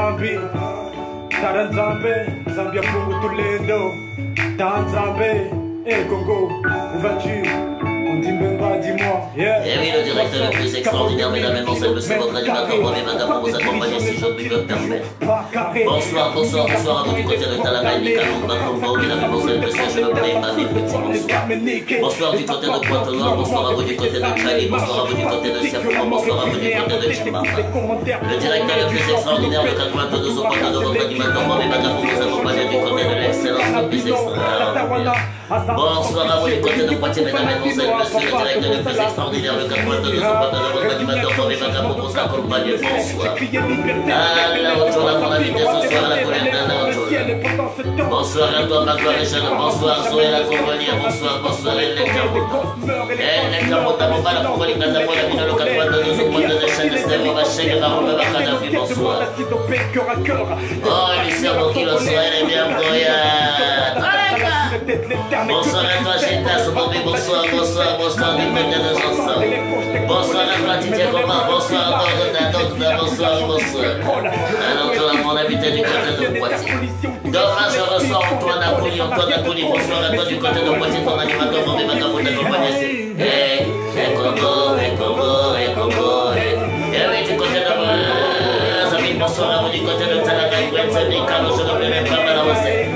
Zambi, Taranzambe, Zambia Pungu Tulendo, Tanzambe, Congo, où vas-tu? On dit Mbemba, dis-moi. Et oui, le directeur le plus extraordinaire, mesdames et messieurs, monsieur votre animateur, moi, madame, pour vous accompagner si je puis me permettre. Bonsoir, bonsoir, bonsoir à vous du côté de Talagaï, Nikalong, Bakongo, mesdames et messieurs, monsieur, je me plais, ma vie, petit bonsoir. Bonsoir du côté de Pointe-Noire, bonsoir à vous du côté de Tchali, bonsoir à vous du côté de Siafouma, bonsoir à vous du côté de Chimamba. Le directeur le plus extraordinaire, le 82 au côté de votre animateur, moi, madame, pour vous accompagner du côté de l'excellence, le plus extraordinaire. Bonsoir à vous du côté de Poitiers, mesdames et messieurs, monsieur le directeur le plus extraordinaire, le 82 au côté de votre animateur, moi, madame, pour vous accompagner, bonsoir. Alors, tu as mon invité ce soir à la colère d'un. Bonsoir à toi, ma gloire et jeune. Bonsoir, Zoé la Congolie. Bonsoir, bonsoir, elle est Kamota. Elle est Kamota, mon bal, la Congolie, Katapo, la Mino, le 82 au côté de chaîne de Stéphane, ma chèque, la Roube, ma Kadhafi, bonsoir. Oh, Lucien, mon kilo, elle est bien boyade. Bonsoir à toi, Gita, Sobobi, bonsoir, bonsoir, bonsoir, du côté de Janson. Bonsoir à toi, Titia Combat, bonsoir, Docteur, bonsoir, bonsoir. Alors, tu as mon invité du côté de Poitiers. Demain, je reçois Antoine Akouli, bonsoir à toi du côté de Poitiers, ton animateur, mon animateur pour t'accompagner. Congo, Congo, et oui, du côté de Brazzaville, bonsoir à vous du côté de Talagaï, Brenzani, Kano, je ne peux même pas balancer.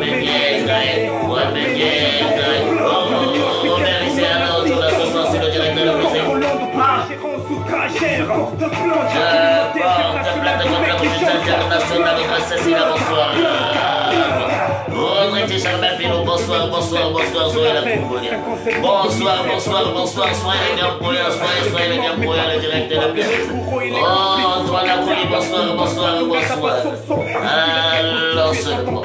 Oh, merci à l'autre, là, ce soir, c'est le directeur de musée. Je porte plainte contre la communauté internationale de Cécile, bonsoir. Rodrigue Germain Pilot, bonsoir, bonsoir, bonsoir, Zoé la Congolienne. Bonsoir, bonsoir, bonsoir, soyez les bien pour soyez les bien pour le directeur de musée. Oh, Antoine Akouli, bonsoir, bonsoir, bonsoir. Alors, seulement.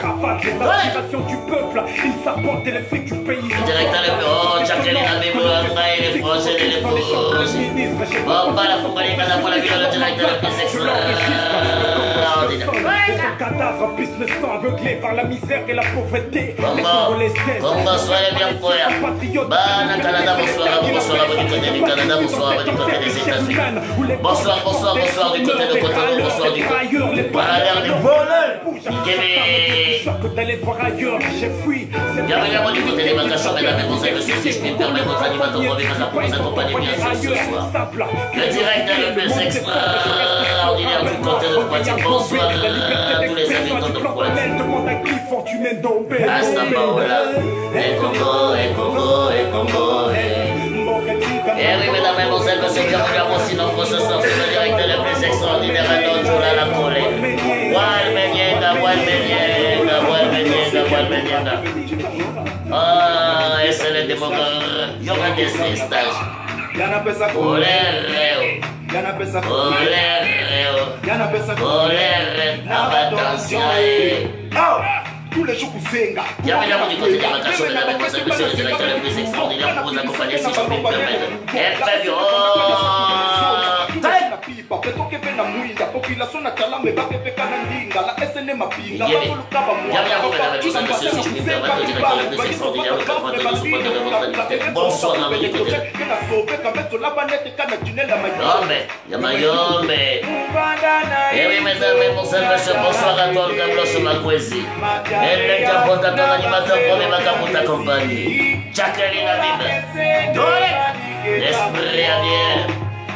Le directeur de oh, Jacqueline Abibouanga et les Français et les Français. Bon, pas la Fongolie, madame, pour la ville, le directeur de plus extraordinaire. Cadavre puisse le sang aveuglé par la misère et la pauvreté. Comment soyez bien pour le Canada, bonsoir à vous du côté du Canada, bonsoir à vous du côté des États-Unis. Bonsoir, bonsoir, bonsoir du côté de Cotonou, bonsoir du côté du bienvenue à moi du côté des Macachons, mesdames et messieurs, si je puis me permettre, votre animateur pour vous accompagner bien sûr ce soir. Le direct est le plus extraordinaire du côté de Poitiers. Bonsoir à tous les habitants de Poitiers. Hasta Paola, et Congo. Et oui, mesdames et messieurs, monsieur, bienvenue à moi aussi notre ce soir sur le direct le plus extraordinaire à notre jour à la colère. Ah, et c'est le démocrate. Il y aura des stages. Tous les jours vous faites. Bienvenue à vous du côté des Macachos, mesdames et messieurs, monsieur le directeur le plus extraordinaire pour vous accompagner si je puis me permettre. Et pas du population natala me bakepeka na ndinga la SN mapinga bakoluka ba moi monsieur si je puis me permettre le directeur le plus extraordinaire le 82 sous de votre animateur. Bonsoir à vous du côté. Yombe. Et oui mesdames et messieurs, bonsoir à toi le Gabloche Makwezi. Elle est capota ton animateur pour les macas pour t'accompagner. Jacqueline Abib. Dorek. L'esprit à bien.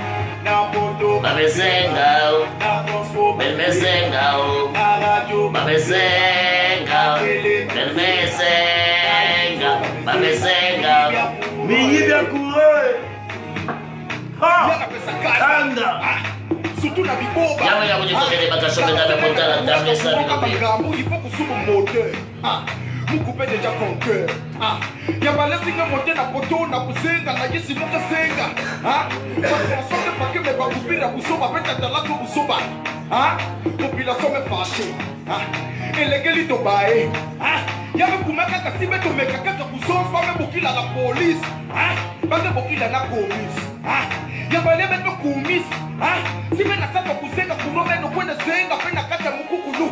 Babesengao, Belmesengao, Babesengao, Belmesengao, Babesengao. Mingi bien coureux. Ah, Kanda. Surtout la biboba. Y'a vous du côté des Macachos, mesdames et messieurs, la dame, les saluts. Il faut que soit mon moteur. Vous coupez déjà ton cœur. Y'a pas laissé que monter la poteau, na kusenga, na yesi moka senga. Population de paquet, mais pas couper la boussoba, peut-être la boussoba. Population me fâchée. Et les gars, ils t'ont baillé. Y'a me koumaka kasibe to meka kaka boussoba, femme bokila la police. Bande bokila la police. Y'a pas les mettre koumis. Si me na saka kusenga, kunobe no kwene senga, pena kata mukukulu.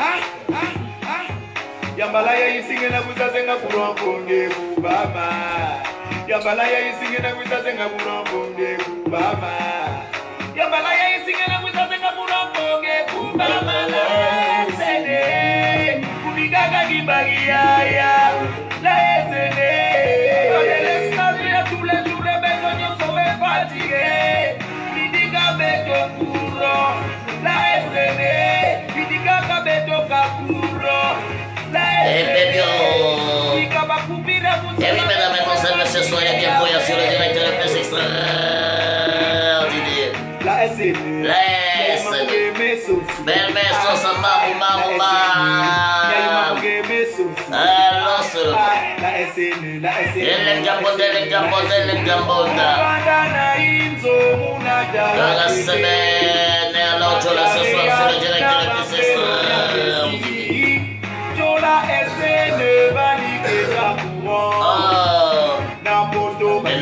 Yambalaya isingena kuzazenga kurongonge kubama. Yambalaya isingena kuzazenga kurongonge kubama. Yambalaya isingena kuzazenga kurongonge kubama. Kuro, la SN, Idikaka Beto Kakuro, la SN, Ikabakubira Musa. Et oui, mesdames et messieurs, ce soir, il y a bien voyage sur le direct le plus extraordinaire. La SN, La SN. Belle maison, ça m'a. Alors, solo. La SN, la SN. Le Gambonda. Dans la semaine, et alors, ce soir, sur le direct le plus extraordinaire. Ben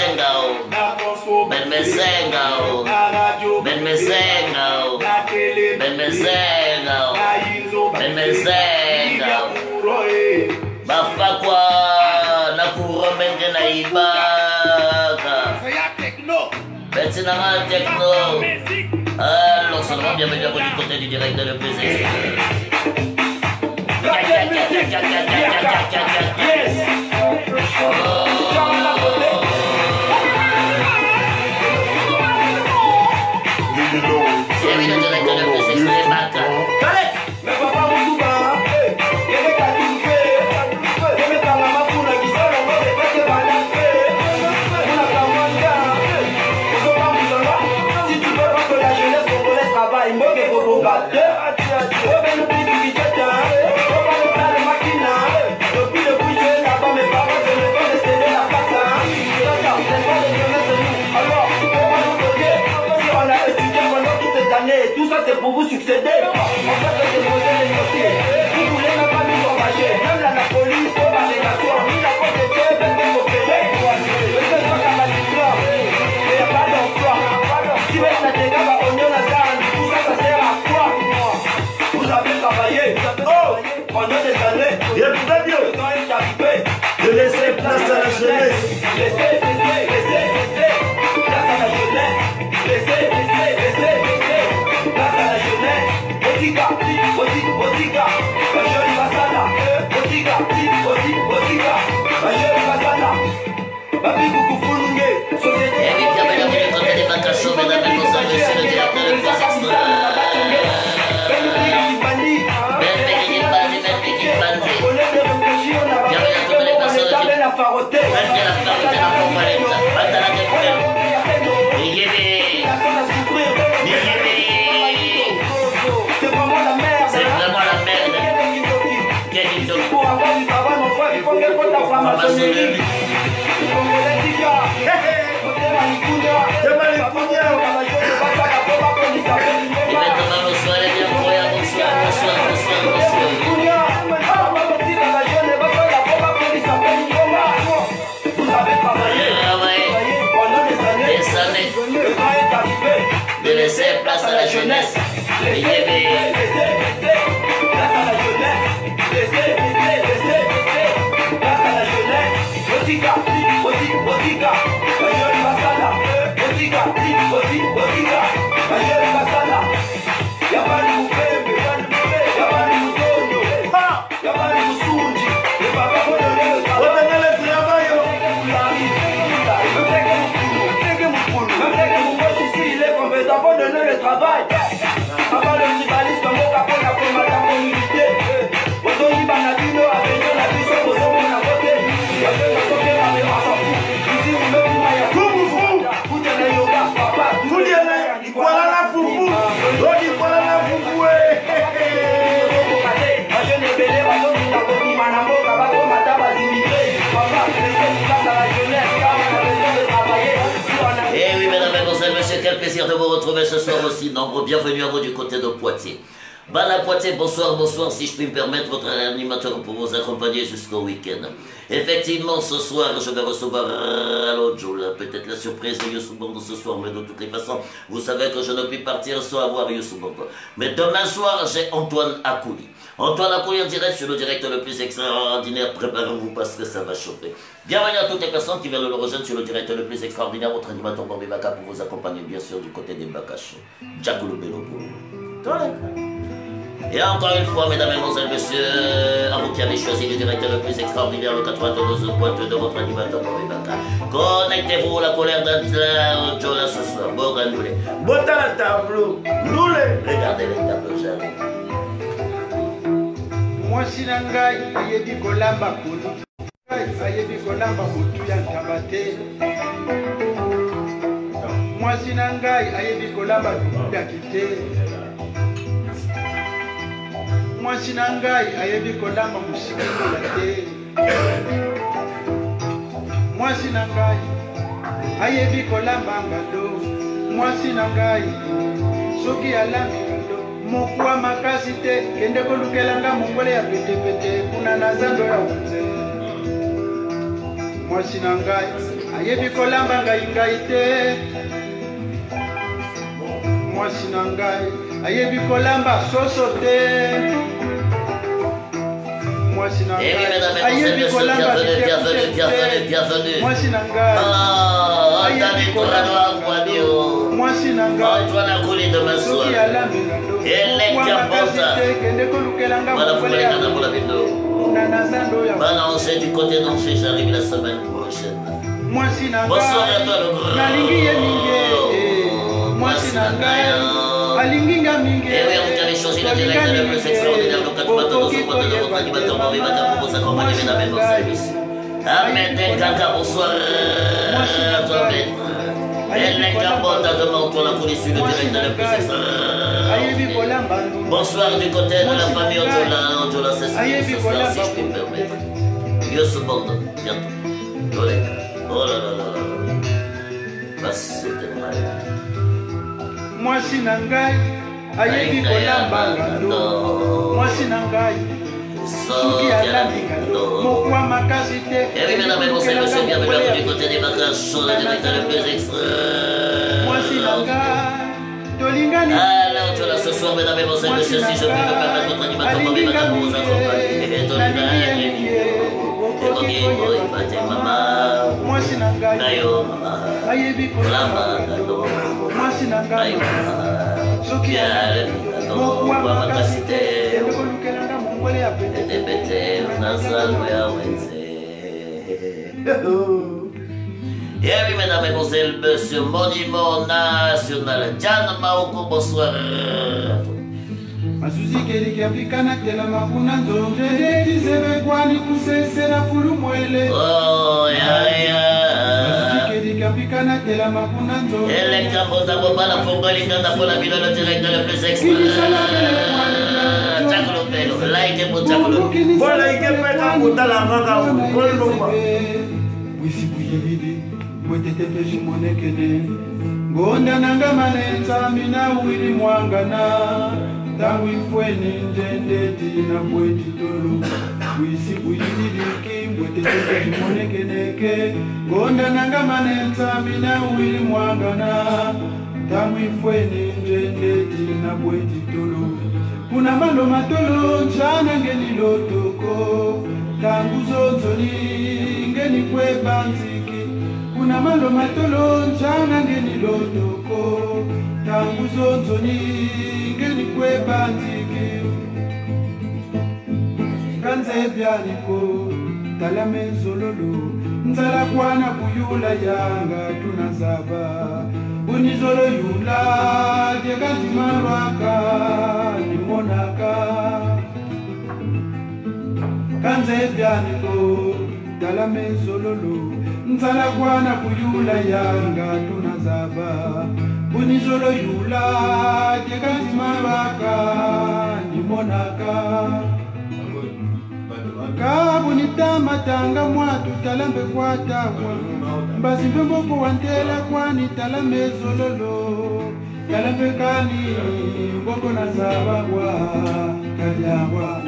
Mezenga Bafakwa Nakuro Menge na Ibaka Betsy Nama Techno. Alors seulement bienvenue à vous du côté du direct le plus c'est oui, le direct le plus extrait Baka. Mais papa Moussouba, si tu veux pas que la jeunesse congolaise travaille, moi que vous tout ça c'est pour vous succéder. En fait, c'est poser les dossiers. Vous voulez même pas nous engager. Même la police, pour la négation, ni la côte de Dieu, même les opérés. Le fait soit qu'à la victoire, il n'y a pas d'emploi. Si vous êtes la dégâts, on y en a ça. Tout ça, ça sert à quoi? Vous avez travaillé pendant des années. Bien, tout va bien. Le temps est arrivé. De laisser place à la jeunesse. Laissez place à la jeunesse. Laissez place à la jeunesse. Botica, la jeune Basana. Botica, la jeune Basana. Babi Koukoufoulungé, société. Et oui, bienvenue à vous du côté des Bakacho, mesdames et messieurs, c'est le direct le plus C'est vraiment la merde. C'est vraiment la merde. Pour avoir du travail, mon frère, il faut que tu la maçonnerie. De laisser place à la jeunesse. Laissez place à la jeunesse. Laissez place à la jeunesse. Botica, la jeune Basana. Botica, la jeune Basana. Y'a pas de Moupembe, y'a pas de Moutondo, y'a pas de Moussounji. Le papa va donner le travail. Il est compétent pour donner le travail. Avant le tribalisme, mon capot n'a pas mal de communauté. Aujourd'hui, Banadino a venu la vie sur vos hommes à côté. Il y a deux à côté, la même à s'en fout. Ici, vous me dites, Maya. Vous tenez yoga, papa. Vous dites, voilà la foufou. Voilà la foufou. Ma jeune est belle, ma jeune est belle, Manamo, Kabako, Mataba, Zimité. Papa, laissez place à la jeunesse, car on a besoin de travailler. Et oui, mesdames et messieurs, quel plaisir de vous retrouver ce soir aussi nombreux. Bienvenue à vous du côté de Poitiers. Bala Poitiers, bonsoir, si je puis me permettre, votre animateur pour vous accompagner jusqu'au week-end. Effectivement, ce soir, je vais recevoir Alodjo, peut-être la surprise de Youssou Bando ce soir, mais de toutes les façons, vous savez que je ne puis partir sans avoir Youssou Bando. Mais demain soir, j'ai Antoine Akouli. Antoine Akouli en direct sur le direct le plus extraordinaire. Préparez-vous parce que ça va chauffer. Bienvenue à toutes les personnes qui viennent le rejoindre sur le direct le plus extraordinaire. Votre animateur Bambé Baka pour vous accompagner, bien sûr, du côté des Bakacho. Djagoulou Bello pour vous. Et encore une fois, mesdames, mesdemoiselles, messieurs, à vous qui avez choisi le directeur le plus extraordinaire, le 92.2 de votre animateur Bobibaka. Connectez-vous à la colère d'Adla Jola ce soir. Bon, renouvelé. Bota la tableau. Nous les. Regardez les tableaux, j'arrive. Moi, si nangai, ayebi kolamba kulu. Ayebi kolamba mutu ya tabate. Moi, si nangai, ayebi kolamba ya kite. Moi, si nangai, ayebi kolamba musiki kolate. Moi, si nangai, ayebi kolamba ngado. Moi, si nangai, soki alami ngado. Mokwa makasi te, kende kolukelanga mongole ya pete pete, kuna nazando ya unze. Mwasi na ngai, ayebi kolamba ngai ngai te. Mwasi na ngai, ayebi kolamba soso te. Mwasi na ngai, ayebi kolamba bienvenue. Mwasi na ngai, ayebi kolamba mwasi na ngai, soki alami ngado. Balancez du côté danger, j'arrive la semaine prochaine. Bonsoir à toi le grand. Et oui, vous avez choisi le directeur le plus extraordinaire, le 92 de votre animateur Bobibaka pour vous accompagner, mesdames et mesdemoiselles. Ahmed El Kaka, bonsoir à toi, maître. El Kambota demande pour la police le directeur le plus extraordinaire. Bonsoir du côté de la famille Ojola c'est ce soir, si je puis me permettre. Dieu se bande, bientôt. Oh là là là là. Passe mal. Moi si nangai, ayebi kolamba ngado. Moi si nangai, soki alami ngado. Mokwa makasi te. Et oui, mesdames et messieurs, c'est bienvenue du côté des vacances, le directeur le plus extraordinaire. Moi si nangai. Alors, tu ce soir, mesdames et messieurs, si je puis me permettre, votre animateur Bobibaka pour vous accompagner. Et oui, mesdames et messieurs, monsieur Monument National, Diane Maoko, bonsoir. Masuzi keliki apikana tela makuna nzonje Tizebe kwani kusesera fulu mwele Oh, Masuzi keliki apikana tela makuna nzonje Ele kabota bobala fongoli kanda pola bilo le directeur le plus extra Chakolo pelo, like mo chakolo Bola ike peka mutala maka ukolomba Wisi kuyibidi Mwetete peshi monekene Ngonda nanga manenza mina wili mwangana Tangu ifweni njendeti na mweti tolu Wisi kuyidiliki mwetete peshi monekeneke Ngonda nanga manenza mina wili mwangana Tangu ifweni njendeti na mweti tolu Kuna malo matolo nchana ngeni lotoko Tangu zonzoni ngeni kwepa nziki Kuna malo matolo nchana ngeni lotoko Tangu zonzoni ngeni kwepa nziki Kanze byaniko talame zololo Nzala kwana kuyula yanga tunazaba Unizolo yula jeganti marwaka nimonaka Kanze byaniko talame zololo Nzala kwana kuyula yanga tunazaba Unizolo yula jeganti marwaka nimonaka Kabunita matanga mwatu talambe kwa tawa Mbazimbe mboko wantela kwani talambe zololo Talambe kani mboko na zabawa Kalyawa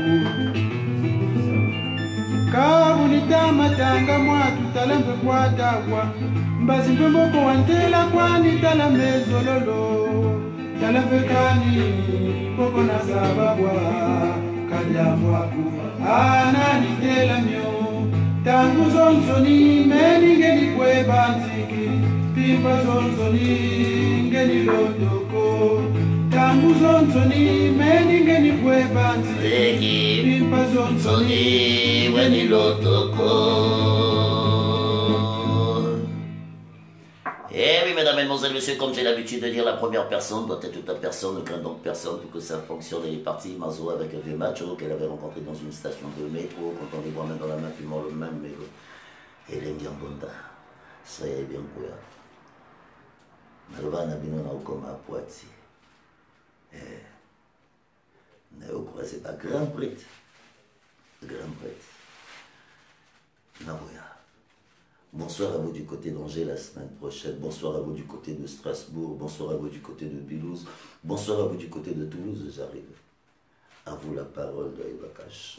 Kabunita matanga mwatu talambe kwa tawa Mbazimbe mboko wantela kwani talambe zololo Talambe kani mboko na zabawa Kalyawa Anani tela myo Tangu zonzoni meni ngeni kweba nziki Pimba zonzoni ngeni lotoko Nangu zonzoni meningeni kwebanzi Zeki Pimpa zonzoni Soni Weni Lotoko. Eh oui, mesdames, mesdemoiselles, messieurs, comme j'ai l'habitude de dire, la première personne doit être toute la personne, ne craint donc personne pour que ça fonctionne. Elle est partie, Mazo, avec un vieux macho qu'elle avait rencontré dans une station de métro, quand on les voit main dans la main, fumant le même mégot. Elle est bien bonne, ça y est bien quoi. Malva n'a bien comme à Poitiers. Néo quoi, c'est pas grand prêtre. Grand prêtre. Naboya. Bonsoir à vous du côté d'Angers la semaine prochaine. Bonsoir à vous du côté de Strasbourg. Bonsoir à vous du côté de Bilouz. Bonsoir à vous du côté de Toulouse. J'arrive. À vous la parole de Eva Cash.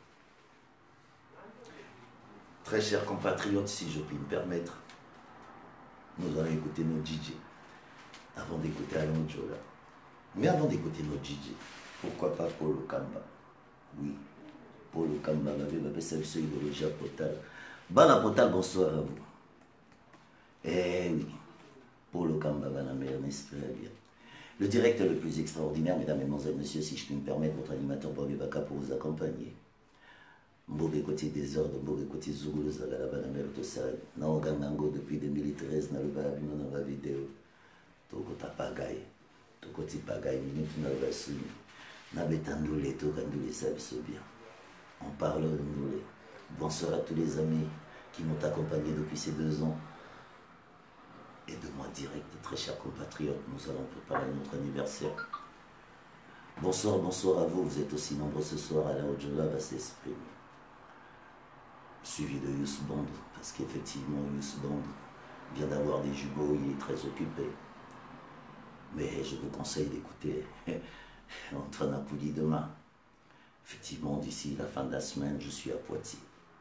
Très chers compatriotes, si je puis me permettre, nous allons écouter nos DJ. Avant d'écouter Alain Jola. Mais avant d'écouter nos DJ, pourquoi pas Paulo Kamba? Oui, Paulo Kamba m'avait c'est le seuil de Roger Potal. Bana Potal, bonsoir à vous. Eh oui, Paulo Kamba, Bana Ernest, très bien. Le directeur le plus extraordinaire, mesdames, mesdemoiselles, messieurs, si je puis me permettre, votre animateur Bobby Baka pour vous accompagner. Mbogé côté désordre, Mbogé côté Zougoulou, Zagala, Bana Mertosal, Naoganango depuis 2013, dans le Balabino, dans la vidéo. Toko Tapagaï, Toko Tipagaï, minute, Nalvasuni, Nabetandoulé, Tokandoulé, ça bien. On parle de nous. Bonsoir à tous les amis qui m'ont accompagné depuis ces 2 ans. Et de moi direct, très chers compatriotes, nous allons préparer notre anniversaire. Bonsoir, bonsoir à vous. Vous êtes aussi nombreux ce soir. Alain Ojola va s'exprimer. Suivi de Youss Bond, parce qu'effectivement, Youss Bond vient d'avoir des jumeaux, il est très occupé. Mais je vous conseille d'écouter Antoine Apouli demain. Effectivement, d'ici la fin de la semaine, je suis à Poitiers.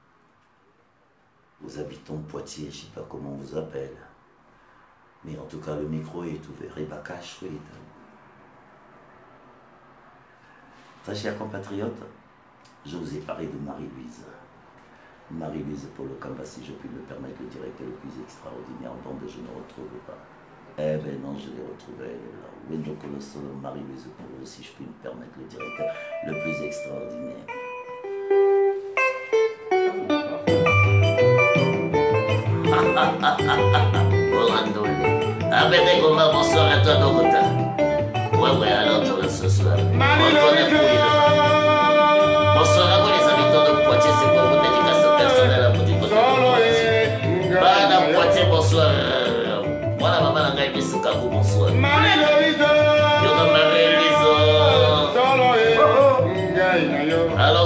Aux habitants de Poitiers, je ne sais pas comment on vous appelle. Mais en tout cas, le micro est ouvert. Et Bakash, oui. Très chers compatriotes, je vous ai parlé de Marie-Louise. Marie-Louise Paulo Kamba, si je puis me permettre, le directeur le plus extraordinaire dont je ne retrouve pas. Eh ben non, je l'ai retrouvé là. Wendjo Colossolo, Marie-Louise Paulo, si je puis me permettre, le directeur le plus extraordinaire. Bonsoir à toi, Dorota. Ouais, alors je ce soir. Bonsoir à vous, les habitants de Poitiers, c'est pour vos dédications personnelles à vous du côté de Poitiers. Bana Poitiers, bonsoir. Voilà, maman, la gagne, Sukaku, bonsoir. Marie-Louise. Alors,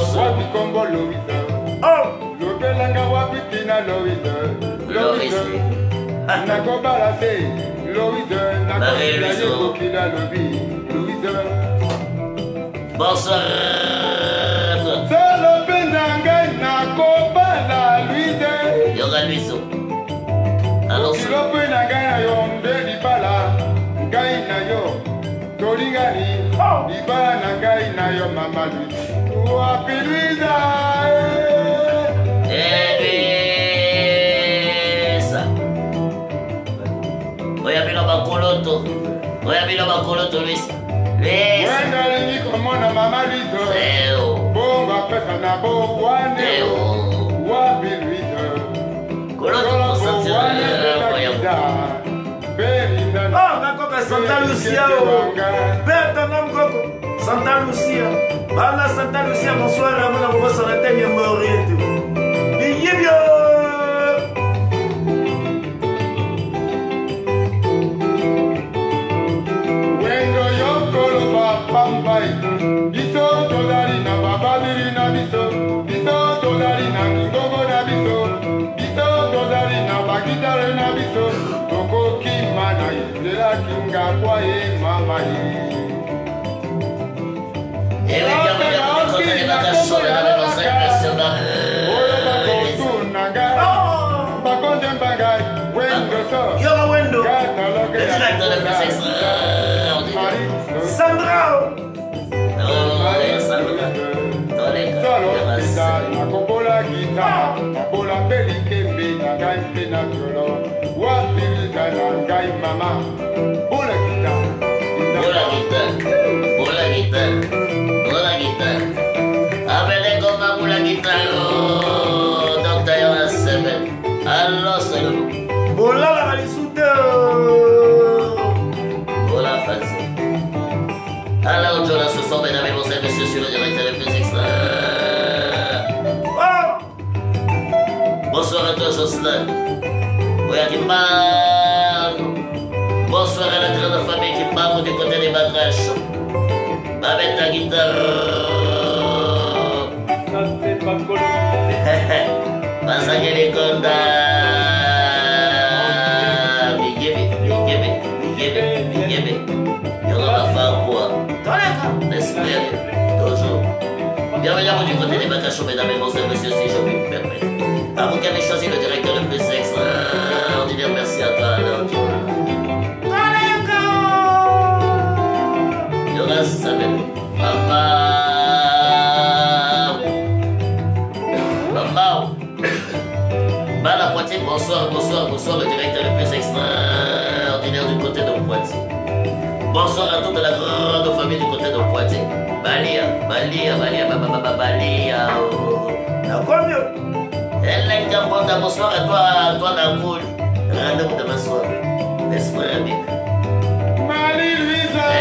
Louise. Bonsoir à toi. Yoga Luiso. Alors, Oyabilo bakoloto Luis. Wendalingi komona mama Luiso. Bonga pesa na bo wane. Wabi Luiso. Koloto konsantione Oyabilo. Oh, nakoka Santa Lucia. Beta nam koko. Santa Lucia. Bala Santa Lucia, bonsoir à vous dans vos santé mémorieux. Yibio. Biso tolari na babadiri na biso, biso tolari na ngigogo na biso, biso tolari na bagitare na biso, toko kimana yela kinga kwa ye mama ye. Et oui, bienvenue à vous, les animateurs, la même impressionnante. Yo, Wendo. Le directeur de plus extraordinaire. Sandra. Nakobola gita, nakobola pelikembe, nagai pena solo. Wapiriza na ngai mama. Bola gita. Bola gita. Alors, Jonas, ce soir, mesdames et messieurs, sur le direct le plus extra. Bonsoir à toi, Jocelyn. Oui, à Kimban. Bonsoir à la grande famille Kimban du côté des Batraches. Avec ta guitare. Ça, c'est pas cool. Masanya les Konda. Bigebe. Y'aura ma femme, quoi. L'esprit, toujours. Bienvenue à vous du côté des Bacachos, mesdames et messieurs, si je puis me permettre. À vous qui avez choisi le directeur le plus extraordinaire, merci à toi, alors, Jonas, ça m'aime. Maman. Bala Poitiers, bonsoir, le directeur le plus extraordinaire du côté de Poitiers. Bonsoir à toute la grande famille du côté de Poitiers. Balia. Encore mieux. Hélène Gambonda, bonsoir à toi la cool. Rendez-vous demain soir. Laisse-moi bien. Marie-Louisa.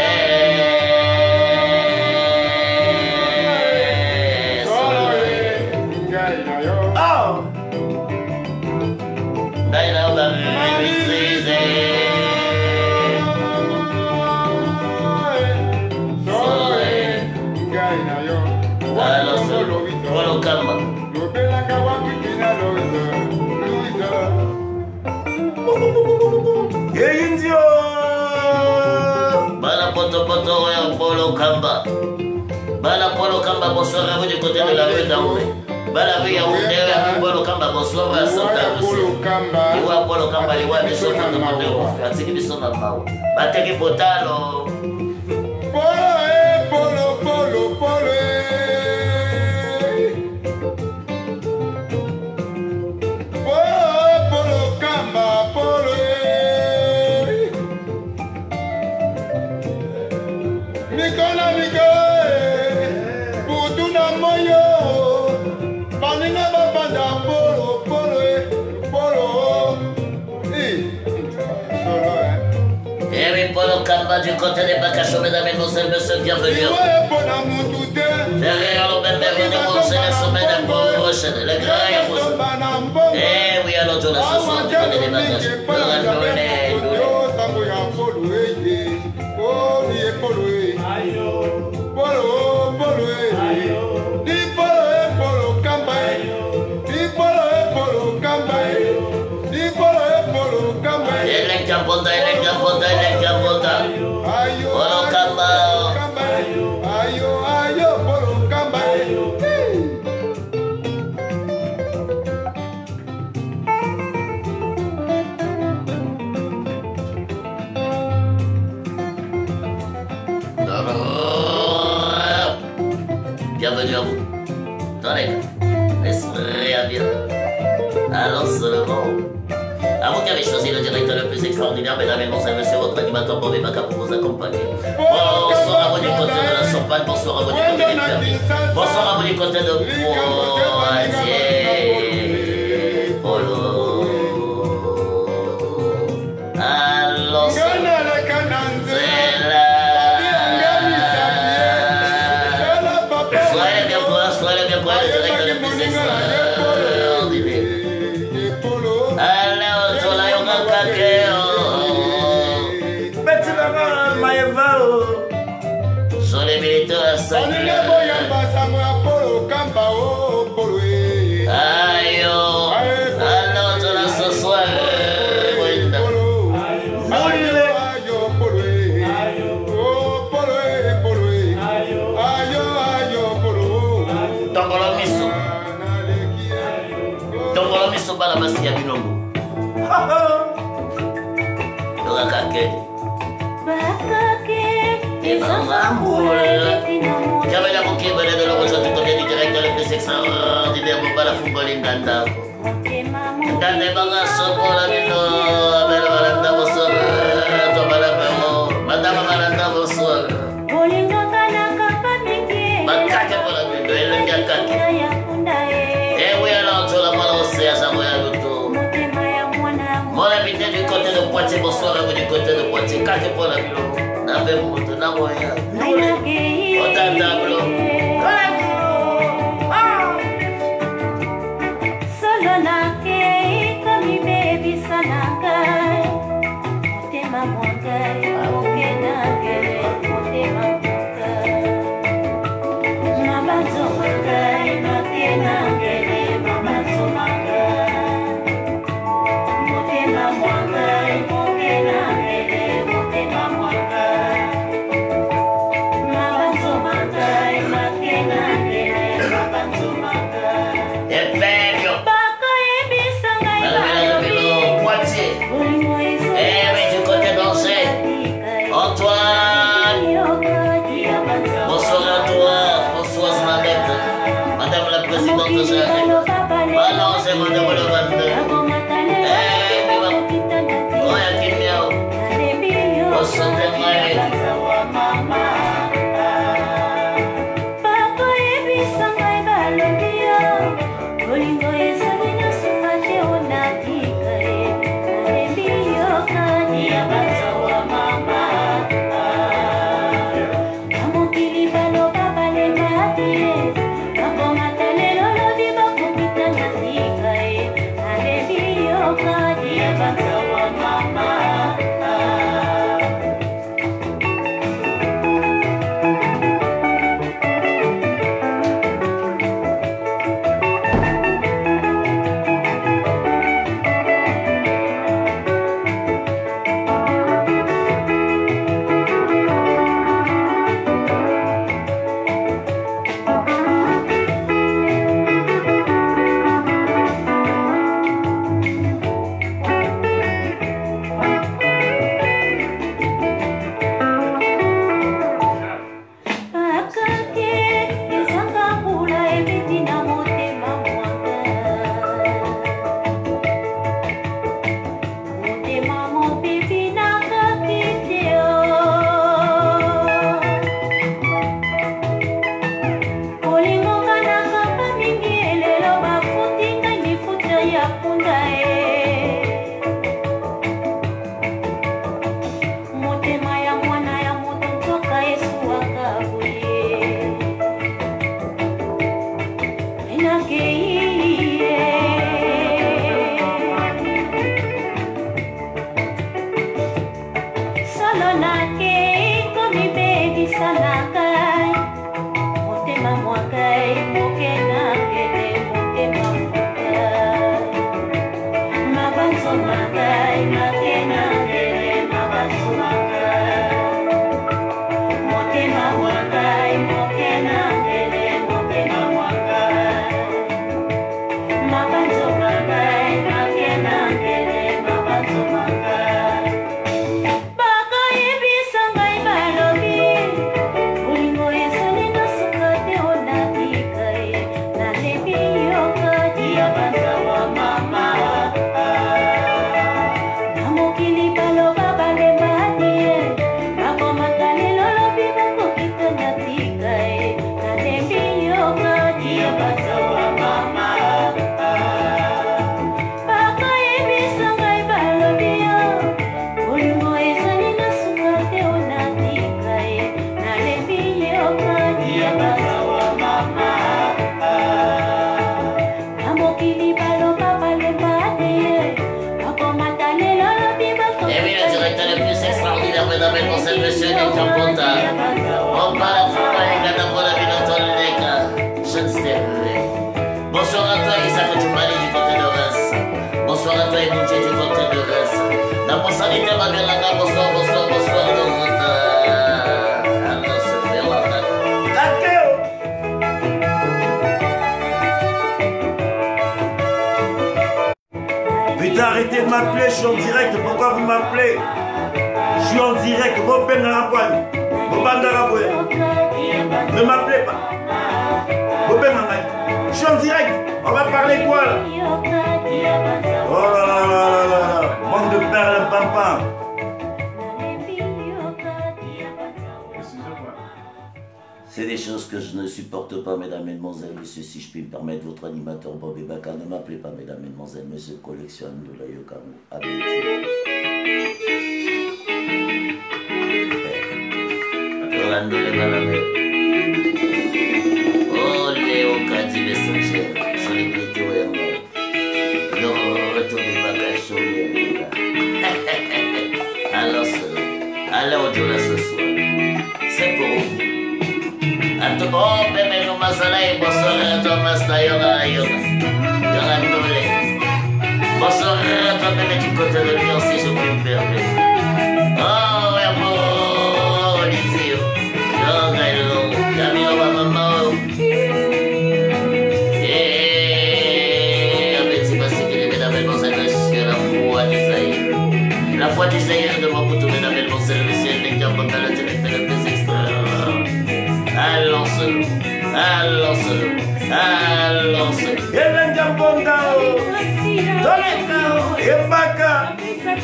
Bala Polo Kamba, bonsoir à vous du côté de la rue Daoumé. Bala rue Yaoundé, Polo Kamba, bonsoir à Santa Lucie. Iwa Polo Kamba, Iwa Bisso, Namande, Atiki Bisso, Namao. Bateki Potalo. Polo. Polo Kamba, Polo. Nicola. Putuna moyo. Banina babanda Polo. Polo Kamba du côté des Bacachos, mesdames et messieurs, bienvenue. Derrière le même bienvenue, mon c'est la semaine de prochaine, le grand est pour ça. Eh oui, alors Jonas, ce soir, du côté des Bacachos. Hélène Gambonda. Polo Kamba. Polo Kamba. Bienvenue à vous. Attendez, laissez-moi bien. Alors seulement. À vous qui avez choisi le directeur le plus extraordinaire, mesdames et messieurs, votre animateur Bobby Baka pour vous accompagner. Bonsoir à vous du côté de la Champagne, bonsoir à vous du côté des Fermiers, bonsoir à vous du côté de Poitiers. Polo. Alors, c'est là. Soyez bien quoi, le directeur le plus extraordinaire. Sont les militaires à 5 Aïe, alors Jonas ce soir. Tongolo miso bala basi ya binongo. Bakake. J'avais la bouquille de l'eau du côté du directeur le plus extraordinaire pour la football in Ganda. Ganda Bagasso pour la Mino, Abel Valanda, bonsoir. Madame Valanda, bonsoir. Bakake pour la Mino, elle est bien kake. Eh oui, alors, tu l'as mal aussi à Samoya Luto. Mon invité du côté de Poitiers, bonsoir à vous du côté de Poitiers. Kake pour la Mino. avec mon de la moyenne. Au tableau. Solo nake kami baby sanakai Motema mwangai Oke nangele Motema mwangai Mabanzo mwangai Nake nangele Mabanzo mwangai Motema mwangai Oke nangele Motema mwangai Mabanzo mwangai Nake nangele Mabanzo mwangai Et belle. Moitié. Eh oui, du côté d'Angers. Antoine. Bonsoir à toi. Françoise Mamette. Madame la présidente de Jacques. Voilà, c'est madame le 22. Eh, oui, oh, y'a qui miaou. Bonsoir, t'es Bonsoir à toi Isaac Djoumali du côté de Reims. Bonsoir à toi Ebouché du côté de Reims. La Monsalité Mabialaga, bonsoir, bonsoir, bonsoir Dorota. Alors c'est faire la tête. Putain, arrêtez de m'appeler, je suis en direct, pourquoi vous m'appelez? Je suis en direct, ne m'appelez pas. Je suis en direct, on va parler quoi là? Oh là là là là là, manque de perles, pampa. C'est des choses que je ne supporte pas, mesdames, mesdemoiselles, messieurs, si je puis me permettre, votre animateur Bobby Baka. Ne m'appelez pas, mesdames, mesdemoiselles, monsieur, collectionne de la Yokamu. Bandole Balame. Oh, Léo Kadi Messenger. Célébrité Oyama. Le retour des bagages sur les alors, allez au jour ce soir. C'est pour vous. A tout bon, bébé, nous masala et bonsoir à toi, Masta Yoga Yoga. Yoga Nole. Bonsoir à toi, bébé, du côté de Lyon, si je puis me permettre. Oh, yeah, bon, Olivier. Yoga Hello. Yami Oba Mama. Et avec ces bassiques, mesdames et messieurs, la foi d'Isaïe. La foi d'Isaïe de Maputo, mesdames et messieurs, les gars, quand elle a directeur le plus extra. Allons seulement, allons seulement, allons seulement. Elenga Bondao, Tolekao, Ebaka.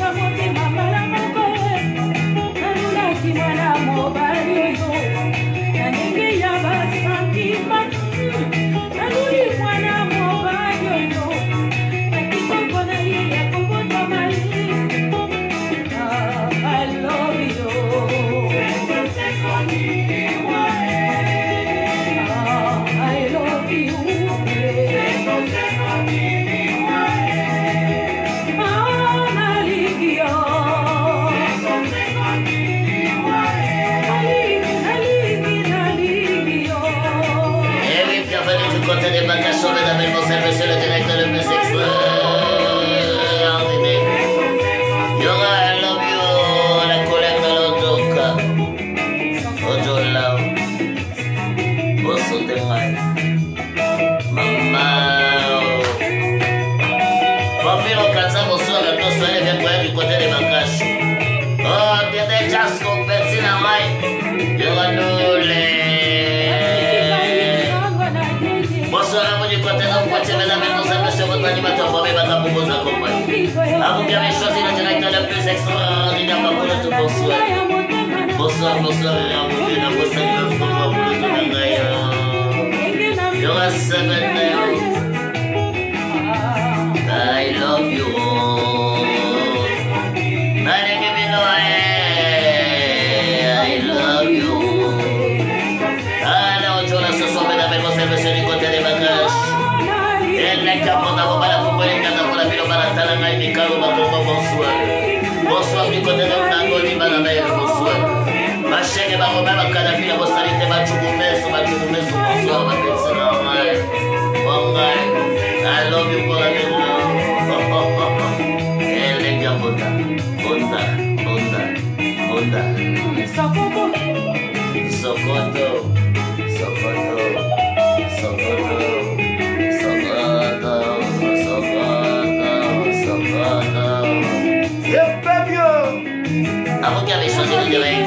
Mesdames et messieurs, le directeur le plus extraordinaire. Yoga, I love you. La colère de l'autoka. Ojo love. Bosso de mai. Maman. Profilo Kansa, bonsoir à tous. Soyez bien prêts du côté des bagages. Oh, t'es déjà ce qu'on fait, c'est la maille. Yoga, nous les. Bonsoir à vous du côté de Poitiers, mesdames et messieurs, votre animateur premier Baka pour vous accompagner. À vous qui avez choisi le directeur le plus extraordinaire, pour le tout bonsoir. Bonsoir, bonsoir, et à vous, la voix salut, pour le tout Nangaya. Il y aura 7 nails. I love you. I love you. Alors, on a ce soir, mesdames et messieurs, du côté des bagages. Bonsoir du côté de Nangoli, madame, bonsoir. Ma chère et ma romaine, ma canafi, la postalité, ma tchoukoumès, bonsoir, ma petite normal. I love you pour la maison. Elle est bien bonda. Sokoto. À vous qui avez choisi le direct.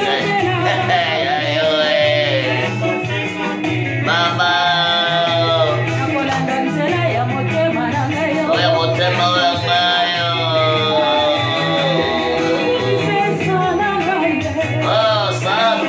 Maman. Oh, y'a mon thème, oh, salam.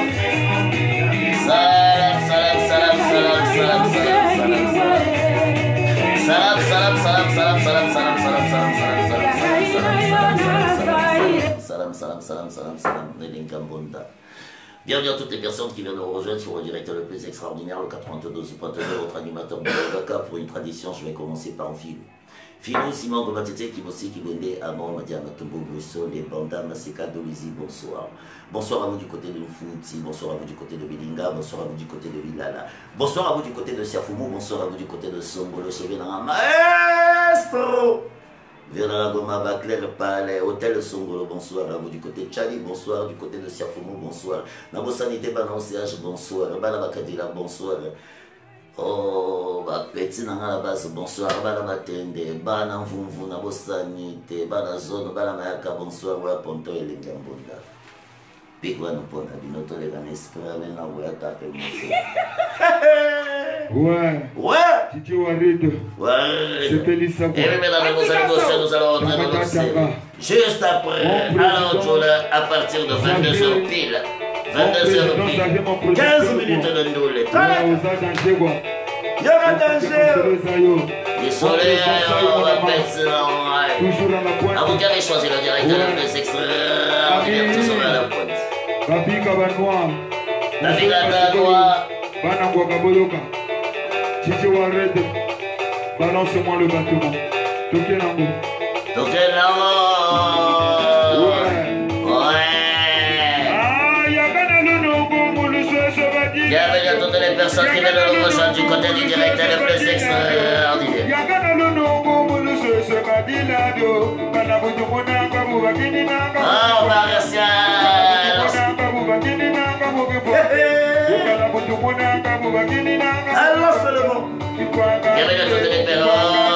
Salam, bienvenue à toutes les personnes qui viennent nous rejoindre sur le directeur le plus extraordinaire, le 92.2, votre animateur Baka. Pour une tradition, je vais commencer par un film. Filou, Simon Gomatete, Kibossi, Kibende, Amon, Madiana, Tobo, Brusso, les Banda, Maseka, Dolizi, bonsoir. Bonsoir à vous du côté de Mfouti, bonsoir à vous du côté de Bilinga, bonsoir à vous du côté de Vilala, bonsoir à vous du côté de Siafoumou, bonsoir à vous du côté de Songolo, chez Vénara, Maestro! Vénara Goma, Bacler, Palais, Hôtel Songolo, bonsoir à vous du côté de Tchali, bonsoir du côté de Siafoumou, bonsoir. Nabo Sanité, Bananciage, bonsoir. Banabakadila, bonsoir. Oh, petit nanga la base, bonsoir, bana matende, bana mvumvu, nabo sanité, bana zone, bana mayaka, bonsoir, wa ponto et les gambonda. Pikwa no pona, binoto les ganestra, na wa tape monsieur. Ouais. Titi Warid. Ouais. C'était l'Issa. Et oui, mesdames et messieurs, nous allons entrer dans notre série. Juste après, alors à partir de 22h pile. 22h pile. 15 minutes de nous. Il y aura danger. Désolé, on va passer en vous qui avez choisi le directeur le plus extraordinaire, toujours à la pointe. Papi Kabanoa. Navigata toi. Bana Boyoka. Chiche Warete. Balance-moi le bâtiment. Tokenango. Tokenango. Ouais. Ah, Yakana Lono, Mouluso, Sobadi. Bienvenue à toutes les personnes qui viennent de nous rejoindre du côté du direct et le plus extraordinaire. Yakana Lono, Mouluso, Sobadi, Lado. Kanabutumona, Kabubakini, Ah, on va rester Alors seulement. Bienvenue à toutes les personnes.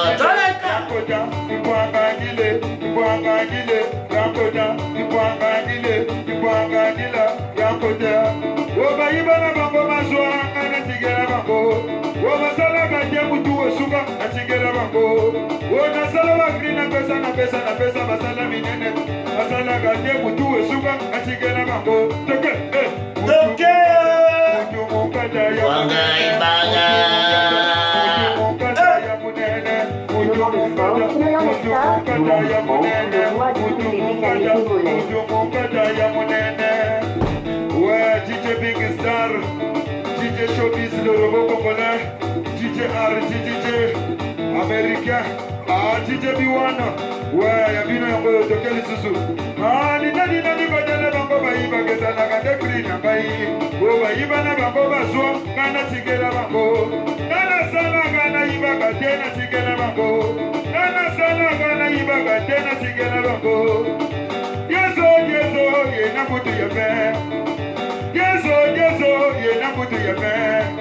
Ouais, DJ Big Star, DJ Showbiz, le robot congolais, DJ R, DJ américain, ah, DJ B1, ouais, y'a bien un peu de quel sous. Ah, Nina, Kodele, Bango, Baïba, Gezana, Gadekri, Nambaï, oh, Baïba, Bango, Bazoua, Gana, Tigela, Bango, Gana, Sana, Gana, Iba, Gadena, Tigela, Bango, Gana, Sana, Gana, Iba, Gadena, Tigela, Bango. Yeso, yena kutu yefe. Yeso, yena kutu yefe.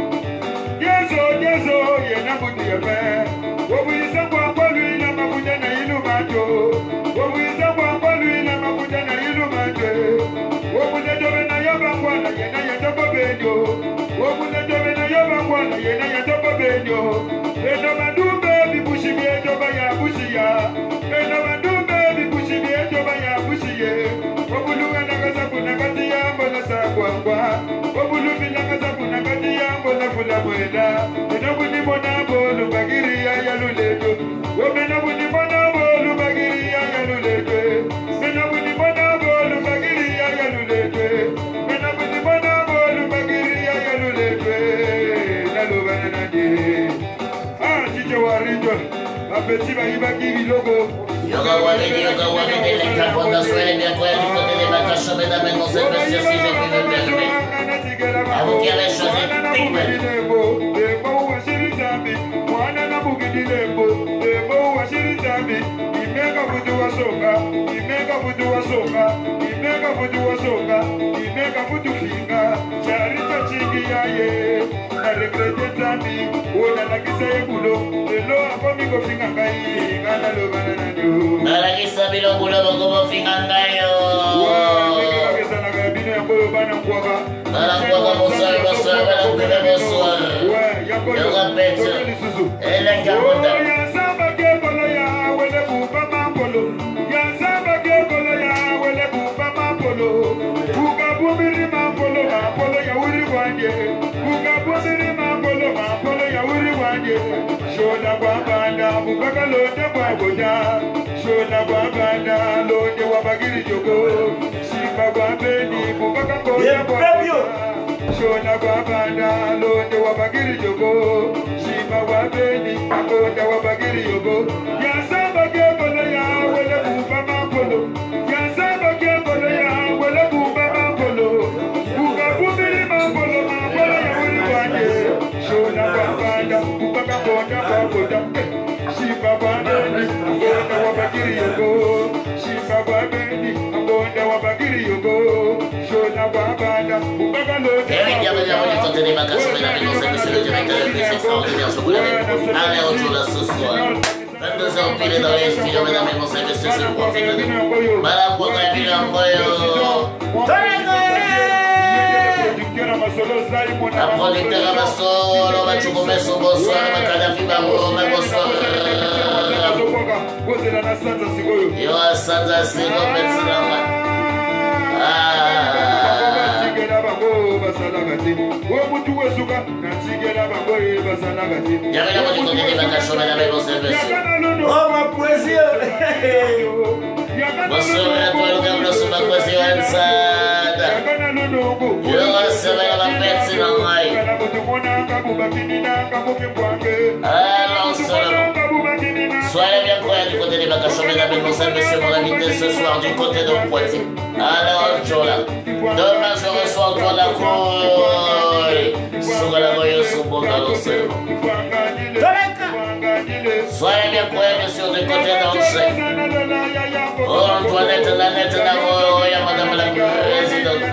Yeso, yena kutu yefe. Wabuyisa kwa lui na mabuja na ilu majo. Wabuyisa kwa lui na mabuja na ilu majo. Wabuja dobe na yoba kwa na yena yatoko benyo. Wabuja dobe na yoba kwa na yena yatoko benyo. Eno madumbe bibushi biejoba ya bushia. Eno madumbe bibushi biejoba ya bushia. Wabuluga nagaza kuna kati ya mbola sa kwangwa. Wabulubi nagaza kuna kati ya mbola fula mwela. Enobuni mona bolu bagiri ya yaluledo. Womenobuni mona bolu bagiri ya yaluledo. Menobuni mona bolu bagiri ya yaluledo. Menobuni mona bolu bagiri ya yaluledo. Naluba nanade. Ah, chiche warijo. Apeti ba iba kibi logo. Yoga Wamedi, les capotes, soyez bien prêts du côté des Bataches, mesdames et messieurs, si je puis me permettre. À vous qui avez choisi Big Nalagisa bilobulo bogo fingangayo. Bonsoir, bonsoir, bonsoir. Je répète, elle est capote. Shoda Bambanda, Bukaka Lota Baboja, Shoda Bambanda, Lota Wabagiri Jogo, Shika Bambeni, Bukaka Koya Baboja, Shoda Bambanda, Lota Wabagiri Jogo, Shika Bambeni, Lota Wabagiri Jogo, Yasaba Gebola ya, Wela Buba Mapolo, Yasaba Gebola ya, Wela Buba Mapolo, Buka Bubiri Mapolo, Mapolo ya Wili Shoda Bambanda, Bukaka Koya Baboja, Shiba Bambeni, Bonda Wabagiri Yogo, Shiba Bambeni, Bonda Wabagiri Yogo, Shoda Bambanda, Bukaka Lota. Bienvenue du côté des vacances, mesdames et messieurs, le directeur le plus extraordinaire, je vous l'avais dit. Allez, retour là ce soir. 22h pile dans les studios, mesdames et messieurs, je profite de nous. Madame Boka Bilamboyo. La producteur Amassolo, Machukomeso, bonsoir, Makadafi Babo, bonsoir. Yo, Sanza, c'est bon, merci. Bienvenue du côté des vacances, mesdames et messieurs. Oh, ma poésie. Bonsoir à toi, le gars, ma poésie, Ansad. Je recevais la Alors seulement, soyez bien croyants du côté des vacations, mesdames et messieurs, mon invité ce soir du côté de Poitiers. Alors, Jola, demain je reçois Antoine Lacroix. Sur la voyage, sur mon galop seulement. Soyez bien croyants, bien sûr, du côté d'Angers. Oh, Antoinette, la nette, la voyage, madame la présidente.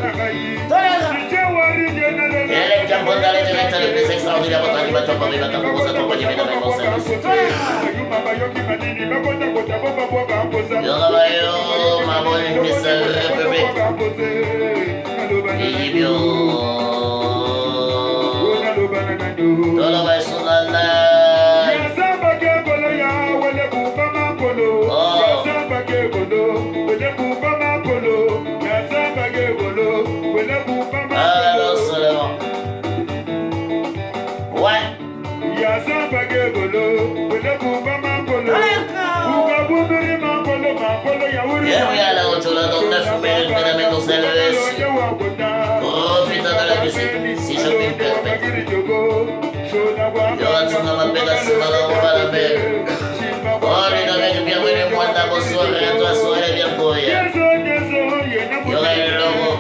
Et les Campondales, les directeurs les plus extraordinaires, votre animateur pour les matins pour vous accompagner, mesdames et messieurs. Yorabayo, ma bonne Miss République. Ibio. Tolobay Sunala. Alors seulement. Ouais. Here we are now, Chola, donc 9 minutes, mesdames et messieurs. Profitons de la musique, si je puis me permettre. Yoratsunga Mapega Simala Obalabé. Oh, les gars, bienvenue, moi, d'abord, soirée, toi, soirée, bien pour hier. Yora le logo.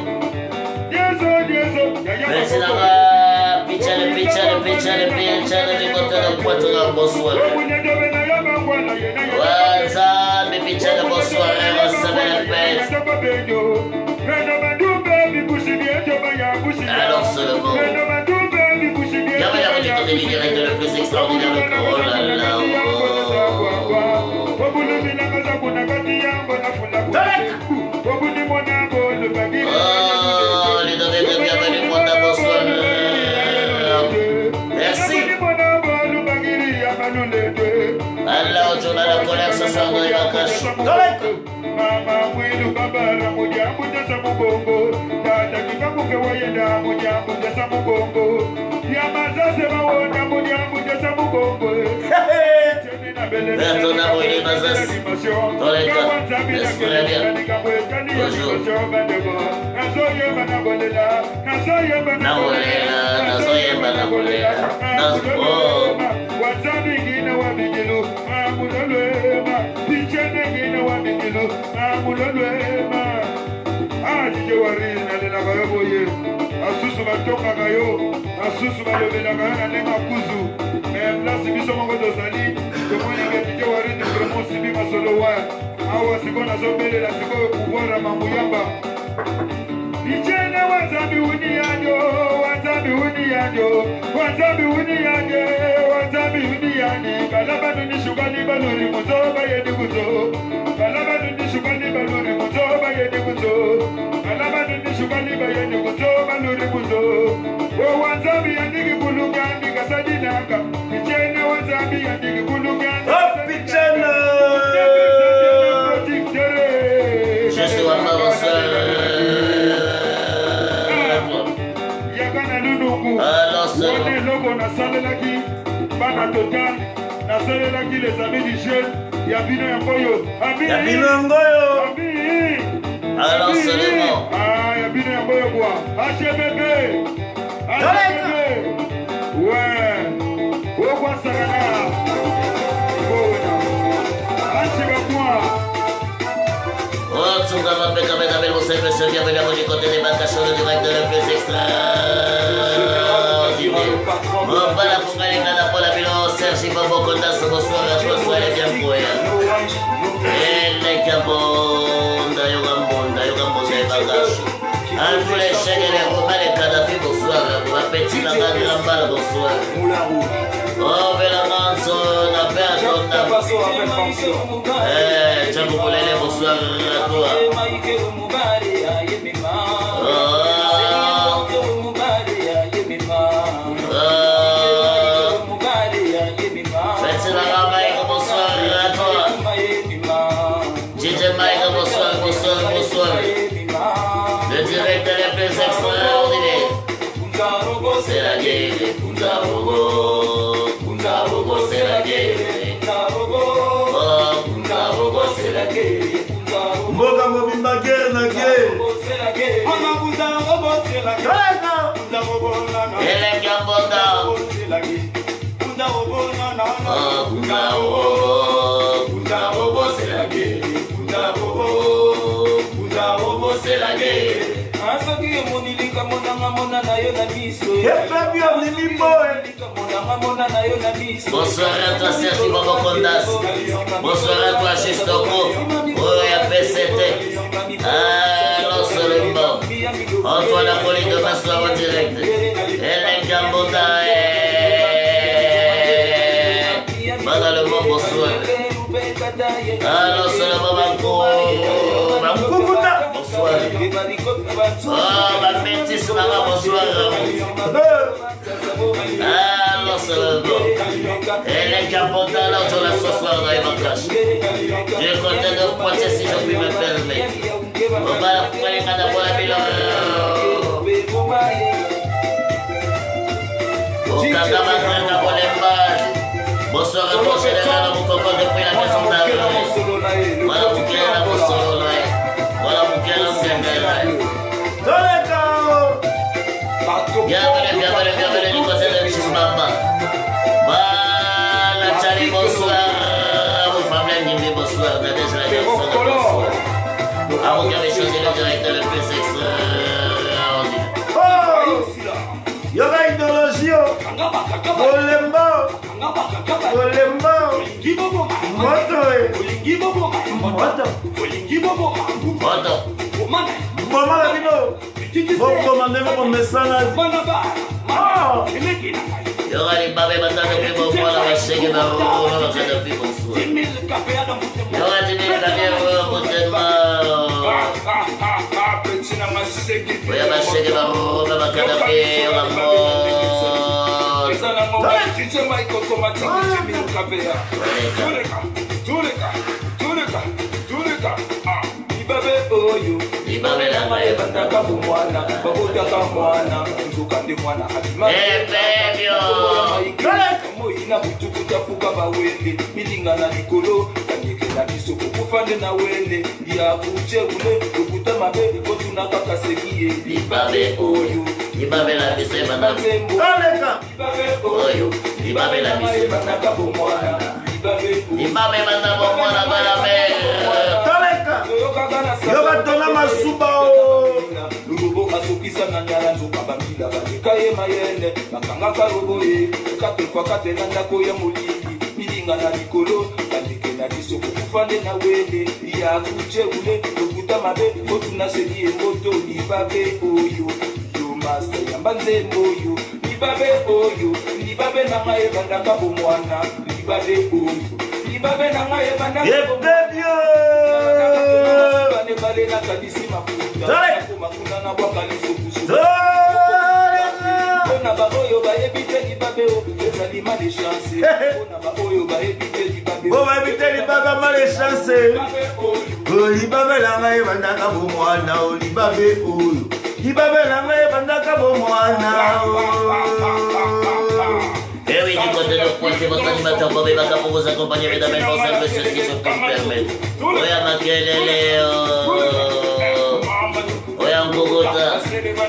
Merci d'avoir pitché du côté de Poitou, bonsoir. WhatsApp, mes pitchés de bonsoir, recevez la fête. Alors seulement. Bienvenue du côté du direct le plus extraordinaire de oh là là. Oh, les données de bienvenue, moi bonsoir. Merci. Alors, je la colère ce soir dans les vacances. Mama mwilu babara mujamu jasa mubongo. Tata kikamuke wayenda mujamu jasa mubongo. Yamazaze mawona mujamu jasa mubongo. Bertona Moïli Mazas. Dans les cas, espérez bien. Bonjour. Nazoye Banabolela. Wazabigina wabigilu. Amulolema. Pichenegina wabigilu. Amulolema. Ajijewarina lena kayoboye. Asusu batoka kayo. Asusu balobela kayo na lenga kuzu. Place biso mongo dozali. Tomoni ngetije warini vraiment sibi masolo wa. Awa sikona zobelela siko kuwara mamuyamba. Ichene wazabi uniyajo, wazabi uniyajo, wazabi uniyaje, wazabi uniyaje. Balabanu ni shugani baluri muzoba yedi kuzo. Balabanu ni shugani baluri muzoba yedi kuzo. Balabanu ni shugani bayedi kuzo baluri kuzo. O wazabi yandigi bulugandi kasadinaka. Ichene wazabi yandigi bulugandi. Hop, Ichene! Je suis un avanceur. Les amis du jeune, il y a Bino Yangoyo. Alors seulement. Ah, il y a Bino Yangoyo quoi. HBB. Ouais. Au quoi ça va là? Oh, Tsunga Mapeka, mesdames et messieurs, bienvenue à vous du côté des vacations, le direct de le plus extraordinaire. Bon, pas la fouga, les gars, pour la bilan, Sergi Bobo Kondas, bonsoir à toi, soyez bien pour elle. Et les Kabonda, Yogambonda, et Bagashi. À tous les chèques et les Romains, les Kadhafi, bonsoir. Ma petite Nanga de la balle, bonsoir. Oh, Vélamanso, n'a pas attendu. Eh, Tchaboulele, bonsoir à toi. Le directeur est plus extraordinaire. C'est la guerre, Punta Bogo, c'est la guerre. Oh, Punta Bogo, c'est la guerre. Mboga mobimba guerre na guerre. Et les Gambonda. Bonsoir à toi Sergi Bobo Kondas. Bonsoir à toi Justoko. Oya PCT. Alors seulement Antoine Apolli de Massoir en direct. Hélène Gambota. Madame le monde, bonsoir. Alors seulement Banco. Bonsoir. Oh, ma métisse maman, bonsoir. Alors seulement Hélène Gambota, alors sur la ce soir dans les bagages. Je compte de Poitiers si je puis me permettre. On va la faire les cadavres pour la ville. Au Kagama pour les bases. Bonsoir à toi, général, mon coco depuis la maison d'arrêt. Voilà pour qui est la bonsoir. Voilà pour qui est la bonsoir. Bienvenue du côté de Chimbamba. Voilà, Charlie, bonsoir. Vous famille, Nimbi, bonsoir. Nadège, la personne, bonsoir. Ah, vous avez choisi le directeur le plus extraordinaire. Oh! Il y aura idéologie. Olemba. Moto. Maman la vino. Vous commandez mon message. Oh! Il y aura les babés maintenant depuis mon poids là, je sais que ma roue, on va faire de bonsoir. Il y aura 10 000 caviar pour tellement. Oui, ma chérie, ma roue, ma canapé, on va mort. Ibabé la maille, bataka pour moi, babotaka mwana, nzukande mwana hatima. Bébé, moina butukuta fuka bawende, milingana likolo, kanyekela kisoko kufande na wende, ya kuche ule, ukuta mabe, kotuna kaka sekiye. Ibabé oyo, ibabé la bise manake. Oyo, ibabé la bise manaka pour moi. Ibabé manaka pour moi la balabé. Yoga tona masuba Lurubo asukisa na nyara nzuka bambila baleka ye mayene makanga karobo ye kapepa katela ndako ya molindi milinga na likolo bandeke na kisoko kufande na wende ya kuche ule lokuta mabe otuna seli emoto libabe oyo yo master ya mbanze moyo libabe oyo libabe na maye bandaka bomwana libabe oyo libabe na maye bandaka bomwana bale na kadisi mafuta makuna na bwakali sokusu ona ba oyo ba ebite libabe o ezali male chance ona ba oyo ba ebite libabe o ba ebite libabe male chance o libabe la ngai bandaka bo mwana o libabe oyo libabe la ngai bandaka bo mwana Eh oui, du côté de Poitiers, votre animateur Bobé Baka pour vous accompagner, mesdames et messieurs, monsieur, si je peux me permettre. Oya Makelele, Oya Nkogota,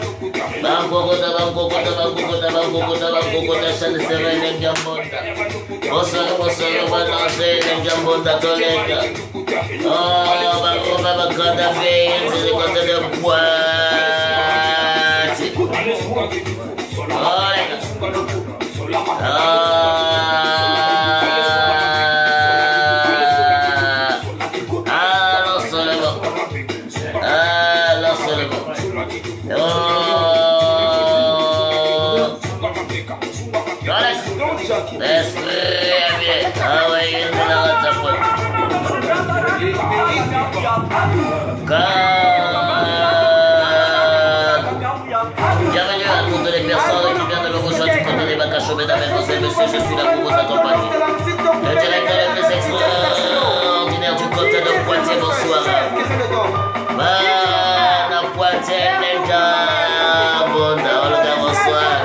Bangkokota, Chane Serene Ngambonda. Bonsoir, balancer Ngambonda Toleka. Oh, Bakoma Bakadafe, c'est du côté de Poitiers. Oh, les gars. Alors seulement. Bienvenue à toutes les personnes qui viennent de nous rejoindre du côté des Bakacho, mesdames et messieurs, je suis là pour vous accompagner. Le directeur le plus extraordinaire du côté de Poitiers, bonsoir. Voilà, Poitiers, les gars, Olga, bonsoir.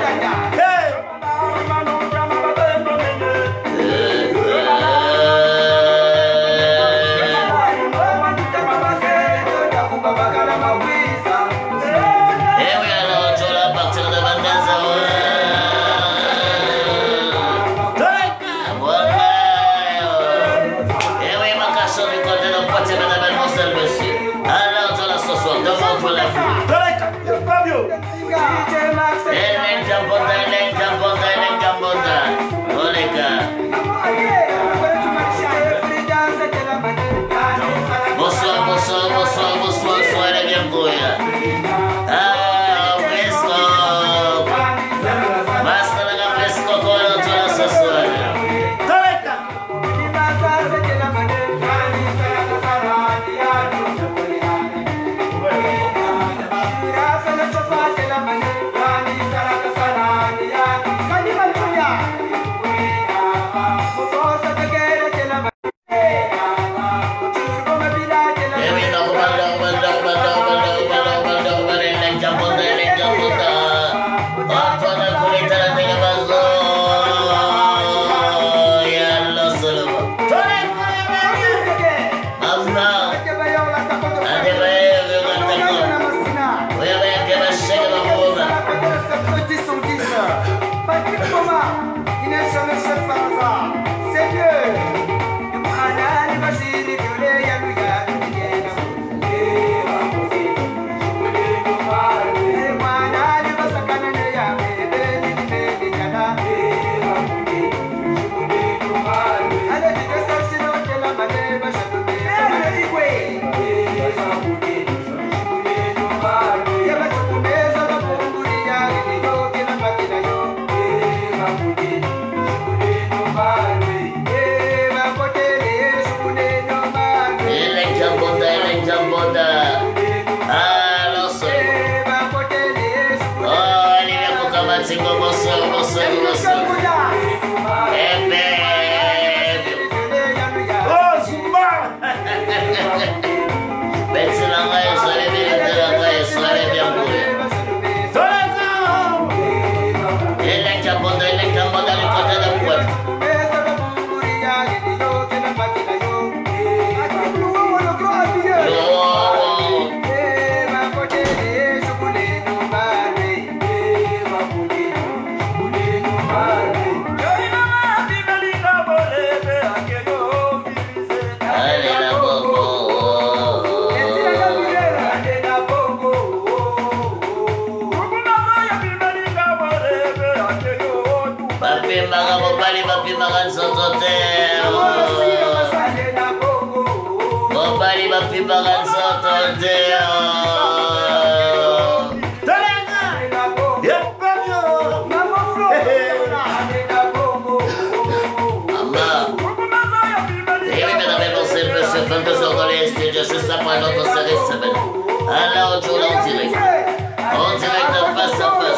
Juste après notre série semaine. Alors, aujourd'hui, en direct. En direct de face à face.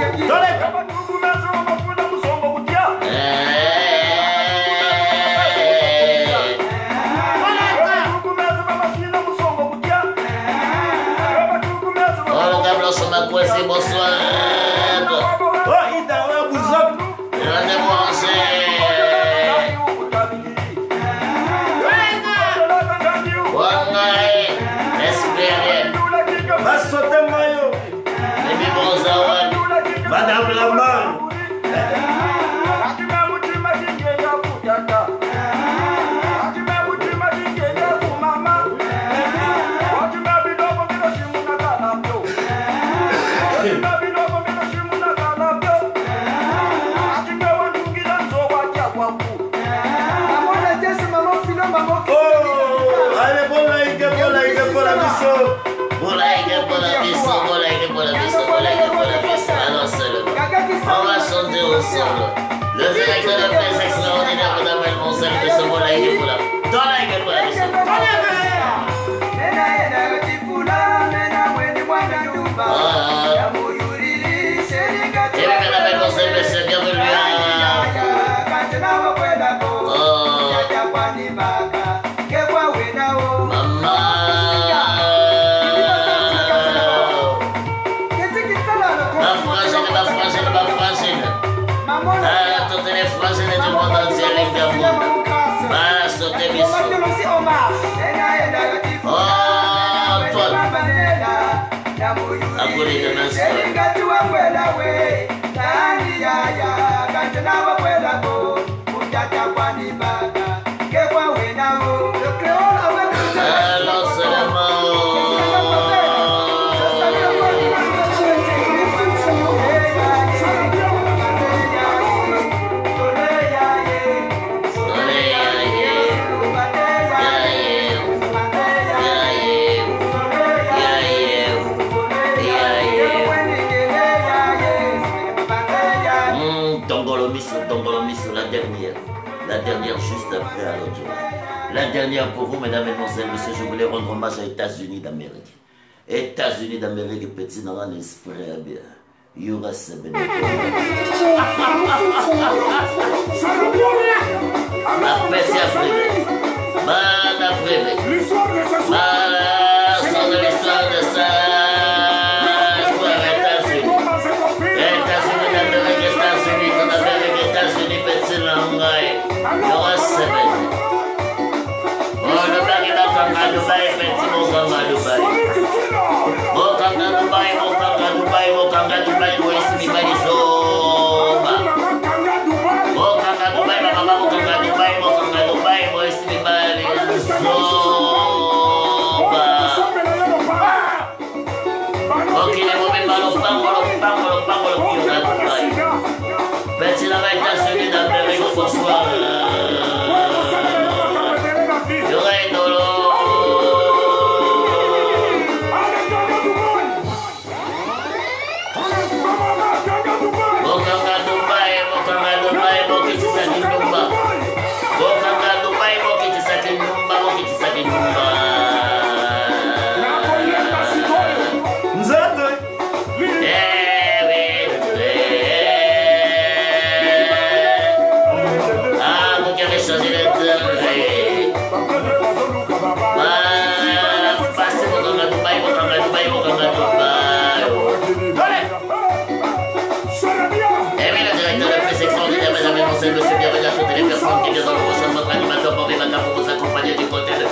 Oh, le gars blanc sur ma coincée, bonsoir. Oh, il t'a un bousop. Il a débranché. Va sauter maillot. Baby Bonzawan. Madame la main. Le directeur de presse extraordinaire que d'appelle mon seul de ce mot-là, il est pour la. Dans la gueule pour la mission. Et puis, mesdames, mon seul monsieur, bienvenue à. La dernière juste après à l'autre. La dernière pour vous, mesdames et messieurs, je voulais rendre hommage aux États-Unis d'Amérique. États-Unis d'Amérique, petit dans l'esprit bien. Yura Sebene. La paix c'est Afrique. Mana privé. Mana son de l'histoire de ça. États-Unis d'Amérique. Dubai, Mokanga Dubai, Moïse Mibalisoba. Mokanga Dubai, Mama Mokanga Dubai, Mokanga Dubai, Moïse Mibalisoba. Ok, les mauvais ballons, pango, le Dubai. Petit la vaille d'Assemblée d'Amérique, bonsoir. Monsieur, bienvenue à toutes les personnes qui viennent dans le prochain votre animateur pour vous accompagner du côté de...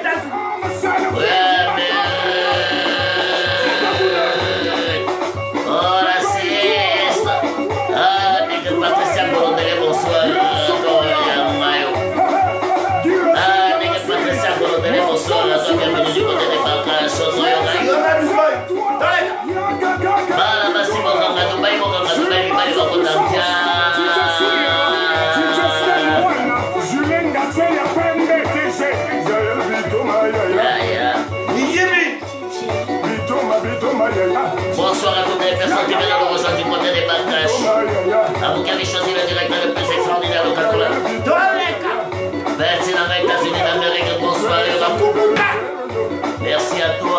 Oh la sieste. Ah, Nickel Patricia Bolondele, bonsoir. Ah, Nickel Patricia Bolondele, bonsoir. Bienvenue du côté des Balkans. Bala Massimo Kanga Dubai, Mokanga Dubai, Dubai, Mokotantia. Bonsoir à toutes les personnes qui viennent nous rejoindre du côté des Balkans. À vous qui avez choisi le directeur le plus extraordinaire au 80. Merci dans les États-Unis d'Amérique. Bonsoir. Merci à toi.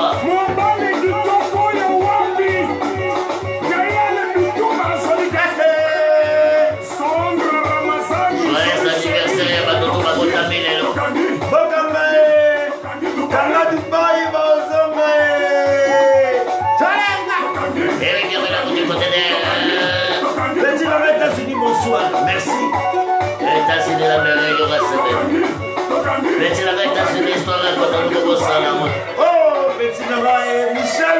Joyeux anniversaire à Dodo Bagota Milelo. Bonsoir, merci. États-Unis d'Amérique, on va se mettre. Petit Naga, États-Unis, histoire de nouveau salam. Oh, Petit Naga, Michel,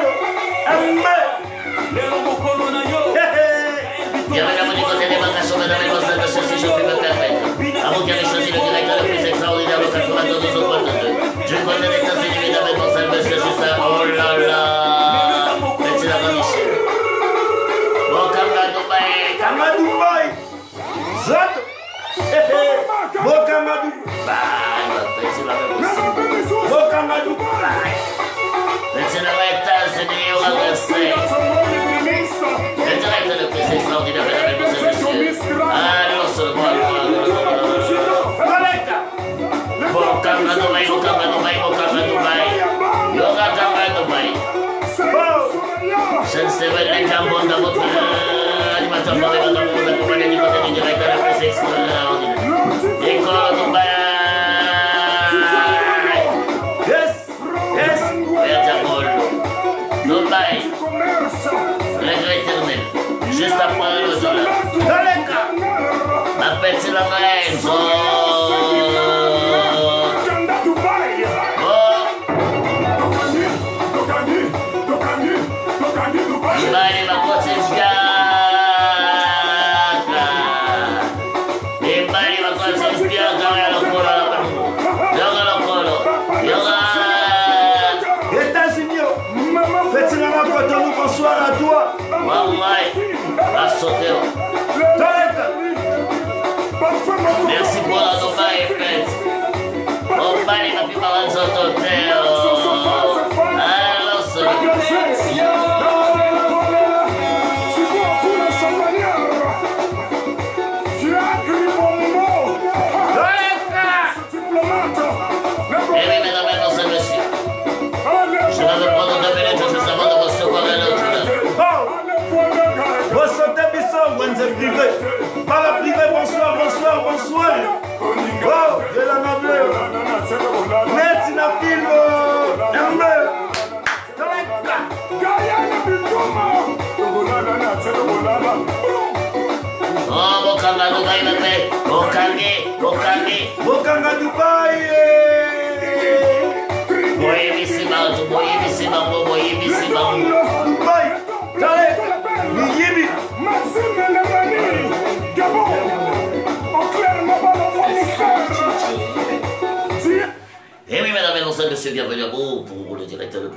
bienvenue à vous du côté des vacations, mesdames et messieurs, de ceci, je puis me permettre. À vous qui avez choisi le directeur le plus extraordinaire, le 92 au point de 2. Du côté des États-Unis, mesdames et messieurs, monsieur Justin, oh là là. Petit Naga, Michel. Bon, Kanga Dubai. Kanga Dubai. Zot. Bokanga Dubai. Petit Naga, aussi. Bokanga Dubai. Petit Naga, États-Unis, on va rester. Le directeur le plus extraordinaire, mesdames et messieurs. Alors, seulement. Bokanga Dubai, Bokanga Dubai, Bokanga Dubai. Yoga Kanga Dubai. Je ne sais pas les jambons dans votre animateur pour vous accompagner du côté du directeur le plus extraordinaire. École Dubai. Yes. Verdiamol. Dubai. Règle éternelle. Juste après le dollar. Ma petite Lorenzo. Ibali makote mpiaka. Ibali makote mpiaka. Yoga lokolo. Yoga. États-Unis. Petit Naga, bonsoir à toi. Wallahi. Va sauter. Merci pour la Dubai fête. Dubai m'a pu parler de son hôtel. Alors, c'est... Eh oui, mesdames et messieurs. Je vais me prendre 2 minutes juste avant de recevoir un autre. Vous sentez Bissau, vous êtes privé. Par la privée, bonsoir. Oh, de la noblesse. Merci la fille. Oh, Bokanga Dubai, bébé. Bokanga Dubai. Boy, Missy Bango. Dubai.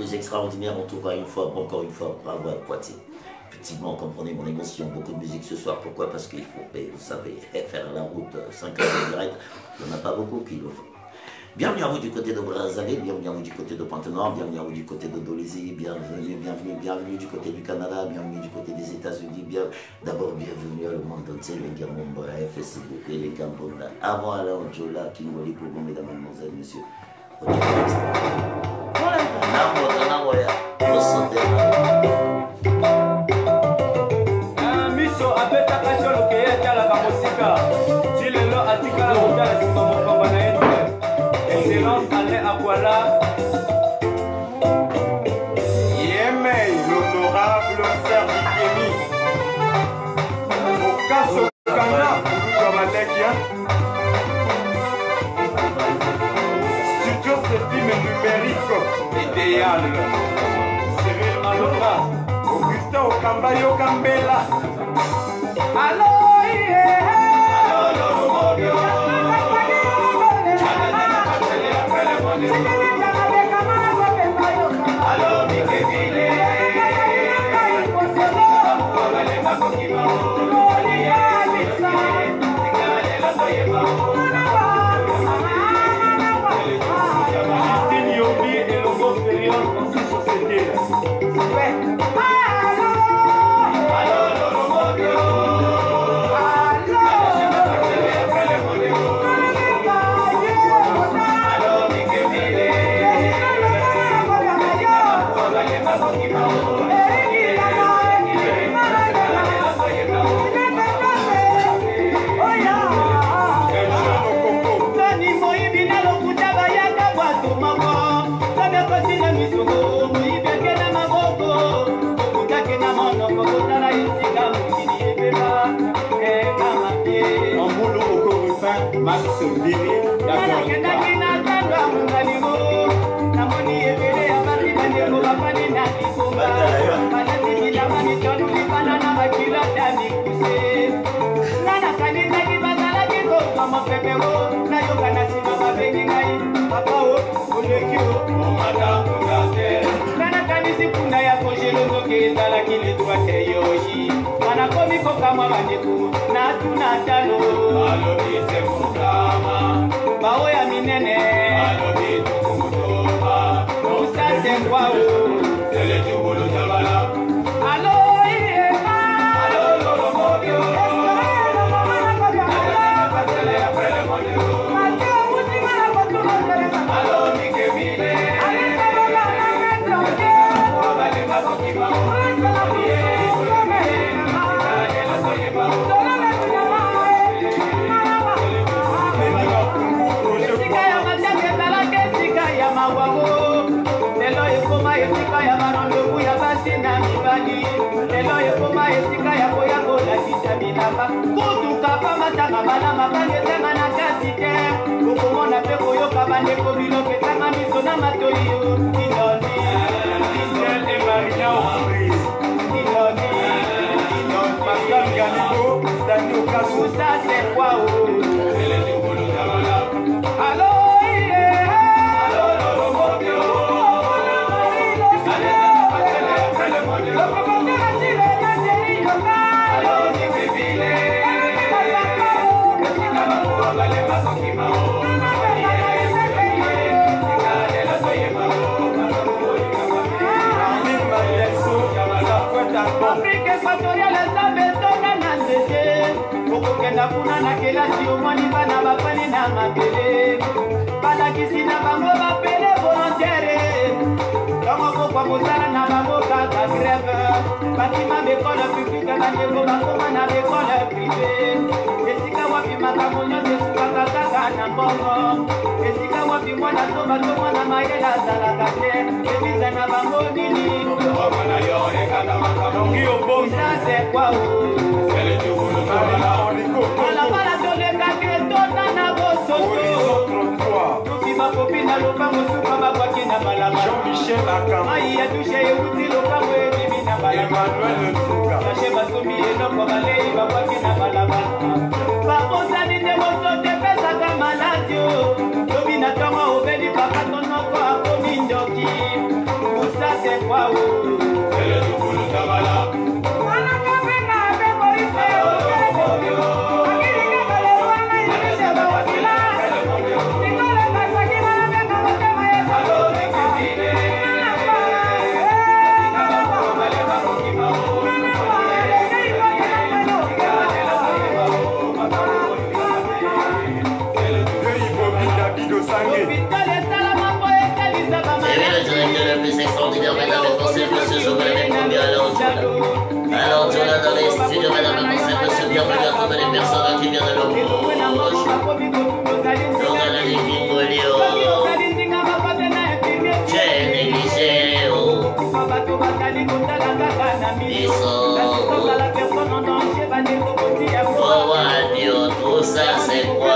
plus extraordinaire, en tout cas encore une fois, bravo à Poitiers. Effectivement, comprenez mon émotion, beaucoup de musique ce soir. Pourquoi? Parce qu'il faut, vous savez, faire la route 5 heures de direct, il n'y en a pas beaucoup qui le font. Bienvenue à vous du côté de Brazzaville, bienvenue à vous du côté de Pointe-Noire, bienvenue à vous du côté de Dolésy, bienvenue du côté du Canada, bienvenue du côté des États-Unis, d'abord bienvenue à le monde entier, les Gamomba, Facebook et les Gambonda. Avant Alain Jola qui nous relie pour vous, mesdames, mademoiselles, messieurs. Miso abetaka cholo keyetala kamosika chilelo atikala kotala sima mokamba na yetu excellence ale akwala Yemei, l'honorable Sergi Kémy. Okaso Kana, Koulouka Malekia. Studio Septime numérique, idéal. Cyril Malonga, Augustin Okamba Yokambela. Allo, Jean-Michel Akam, Emmanuel Ntuka, bien de l'embauche. Longala les Kimbolio. J'ai négligé. Oh, Wadio, tout ça c'est quoi?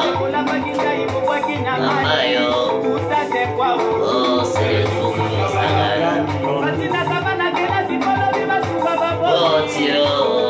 Amayo. Oh, c'est les jours de Sagala. Oh, Tio.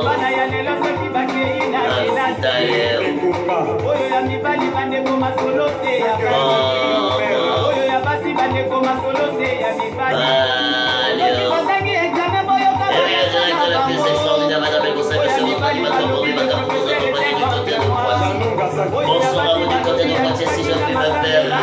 Bonsoir à vous du côté de Poitiers, si je puis m'appeler.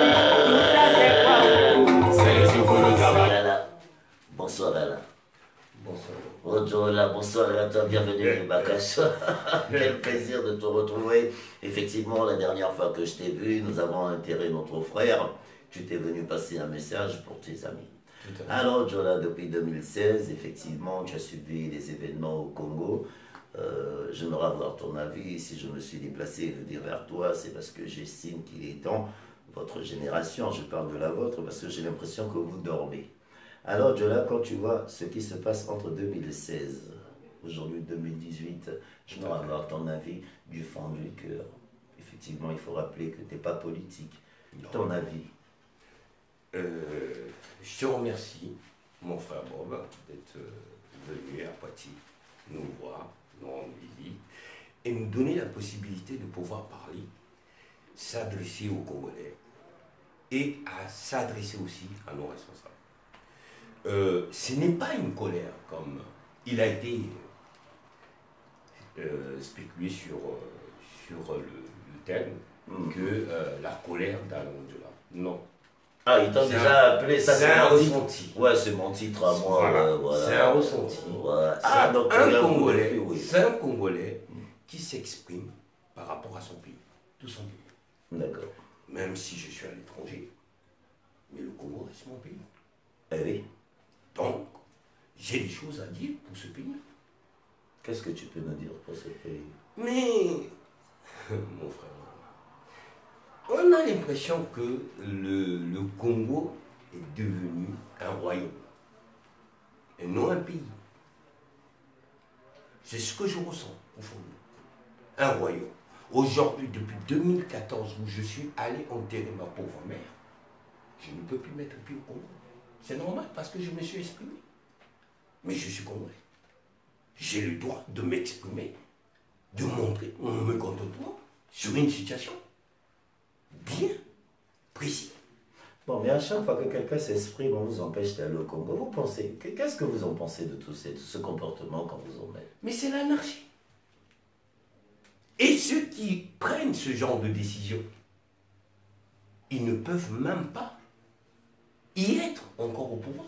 Bonsoir Alain. Bonjour là, bonsoir à toi, bienvenue Bakacho. Quel plaisir de te retrouver. Effectivement, la dernière fois que je t'ai vu, nous avons enterré notre frère. Tu t'es venu passer un message pour tes amis. Alors Jola, depuis 2016, effectivement, tu as suivi les événements au Congo. J'aimerais avoir ton avis. Si je me suis déplacé vers toi, c'est parce que j'estime qu'il est temps, votre génération, je parle de la vôtre, parce que j'ai l'impression que vous dormez. Alors Jola, quand tu vois ce qui se passe entre 2016, aujourd'hui 2018, j'aimerais avoir ton avis du fond du cœur. Effectivement, il faut rappeler que tu n'es pas politique. Ton avis. Je te remercie, mon frère Bob, d'être venu à Poitiers nous voir, nous rendre visite et nous donner la possibilité de pouvoir parler, s'adresser aux Congolais et à s'adresser aussi à nos responsables. Ce n'est pas une colère comme il a été spéculé sur le thème que la colère d'Alain-Delà. Non. Ah, ils t'ont déjà appelé ça. C'est un ressenti. Ouais, c'est mon titre à moi. Voilà. C'est un ressenti. Voilà. Ah, donc oui. C'est un Congolais qui s'exprime par rapport à son pays, tout son pays. D'accord. Même si je suis à l'étranger, mais le Congo reste mon pays. Eh oui. Donc, j'ai des choses à dire pour ce pays. Qu'est-ce que tu peux nous dire pour ce pays? Mais, mon frère, on a l'impression que le Congo est devenu un royaume et non un pays. C'est ce que je ressens au fond. Un royaume. Aujourd'hui, depuis 2014, où je suis allé enterrer ma pauvre mère, je ne peux plus mettre pied au Congo. C'est normal parce que je me suis exprimé. Mais je suis congolais. J'ai le droit de m'exprimer, de montrer mon mécontentement sur une situation bien précise. Bon, mais à chaque fois que quelqu'un s'exprime, on vous empêche d'aller au Congo. Vous pensez, qu'est-ce que vous en pensez de tout ce comportement qu'on vous emmène? Mais c'est l'anarchie. Et ceux qui prennent ce genre de décision, ils ne peuvent même pas y être encore au pouvoir.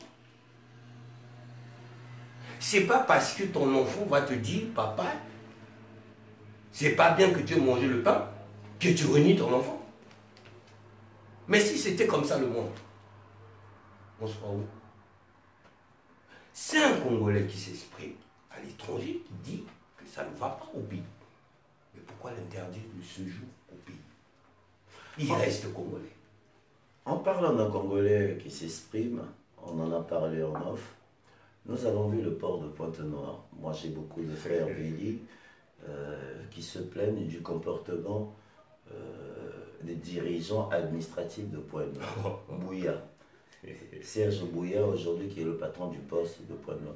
C'est pas parce que ton enfant va te dire, papa, c'est pas bien que tu aies mangé le pain, que tu renies ton enfant. Mais si c'était comme ça le monde, on serait où? C'est un Congolais qui s'exprime à l'étranger, qui dit que ça ne va pas au pays. Mais pourquoi l'interdire de ce jour au pays? Il reste Congolais. En parlant d'un Congolais qui s'exprime, on en a parlé en off, nous avons vu le port de Pointe-Noire. Moi, j'ai beaucoup de frères Véli qui se plaignent du comportement des dirigeants administratifs de Pointe-Noire. Bouya. Serge Bouya, aujourd'hui, qui est le patron du poste de Pointe-Noire.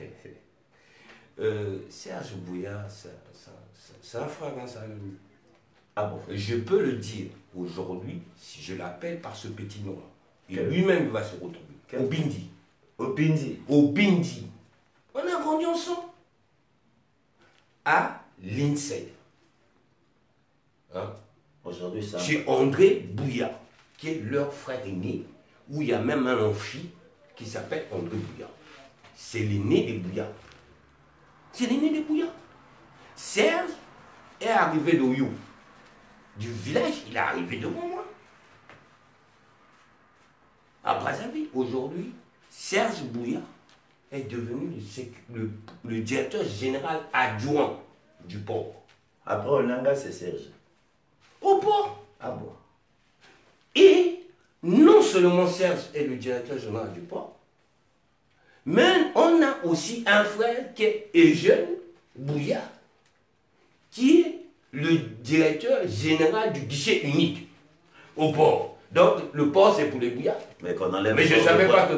Serge Bouya, c'est un frère, c'est un ami. Ah bon? Je peux le dire aujourd'hui, si je l'appelle par ce petit nom. Et lui-même va se retrouver. Au Bindi. Au Bindi. Au Bindi. On a grandi ensemble. À l'INSEE. Hein? Aujourd'hui, ça. Chez André Bouya, qui est leur frère aîné, où il y a même un amphi qui s'appelle André Bouya. C'est l'aîné des Bouya. C'est l'aîné des Bouya. Serge est arrivé d'Oyo. Du village, il est arrivé devant moi. À Brazzaville, aujourd'hui, Serge Bouya est devenu le directeur général adjoint du port. Après Olanga, c'est Serge. Au port. Ah bon? Et non seulement Serge est le directeur général du port, mais on a aussi un frère qui est Eugène Bouillard, qui est le directeur général du guichet unique au port. Donc le port c'est pour les Bouillards. Mais qu'on enlève. Mais je ne savais pas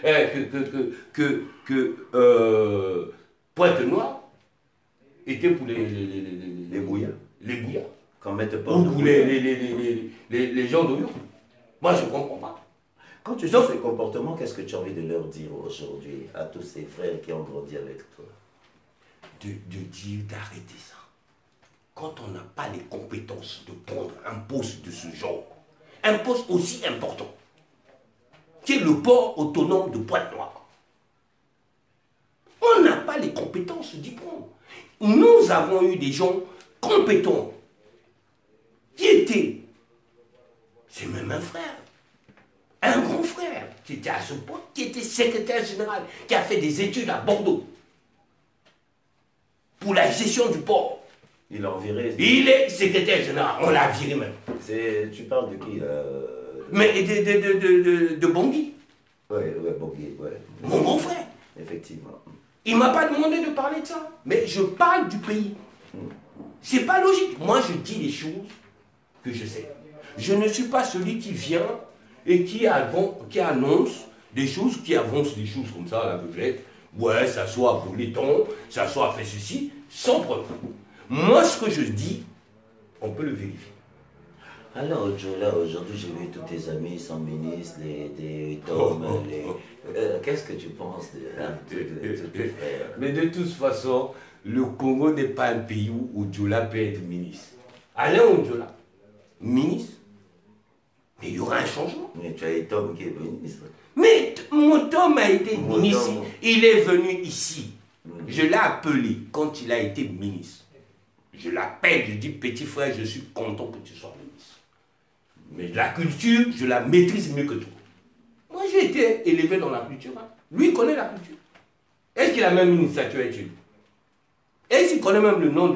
que Pointe-Noire était pour les Bouillards. Les Bouillards. Qu'on mette pas. Ou pour les gens d'Oyo. Moi je ne comprends pas. Quand tu sens ces comportements, qu'est-ce que tu as envie de leur dire aujourd'hui à tous ces frères qui ont grandi avec toi? De dire d'arrêter ça. Quand on n'a pas les compétences de prendre un poste de ce genre, un poste aussi important, qui est le port autonome de Pointe-Noire, on n'a pas les compétences d'y prendre. Nous avons eu des gens compétents qui étaient, c'est même un frère, un grand frère qui était à ce point, qui était secrétaire général, qui a fait des études à Bordeaux pour la gestion du port. Il l'a viré. Il est secrétaire général, on l'a viré même. Tu parles de qui Mais de Bangui. Ouais, Bangui, ouais. Mon grand frère. Effectivement. Il ne m'a pas demandé de parler de ça. Mais je parle du pays. C'est pas logique. Moi, je dis les choses que je sais. Je ne suis pas celui qui vient et qui annonce des choses, qui avance des choses comme ça à l'aveuglette. Ouais, ça soit volé ton, ça soit fait ceci, sans preuve. Moi, ce que je dis, on peut le vérifier. Alors, Jola, aujourd'hui, j'ai vu tous tes amis sont ministres, les Tom, qu'est-ce que tu penses de tes frères? Mais de toute façon, le Congo n'est pas un pays où Jola peut être ministre. Alain Ondjola, ministre, mais il y aura un changement. Mais tu as Tom qui est ministre. Mais mon Tom a été Mon ministre, Tom. il est venu ici. Je l'ai appelé quand il a été ministre. Je l'appelle, je dis petit frère, je suis content que tu sois ministre. Mais la culture, je la maîtrise mieux que toi. Moi j'ai été élevé dans la culture. Hein. Lui il connaît la culture. Est-ce qu'il a même une statuette? Est-ce qu'il connaît même le nom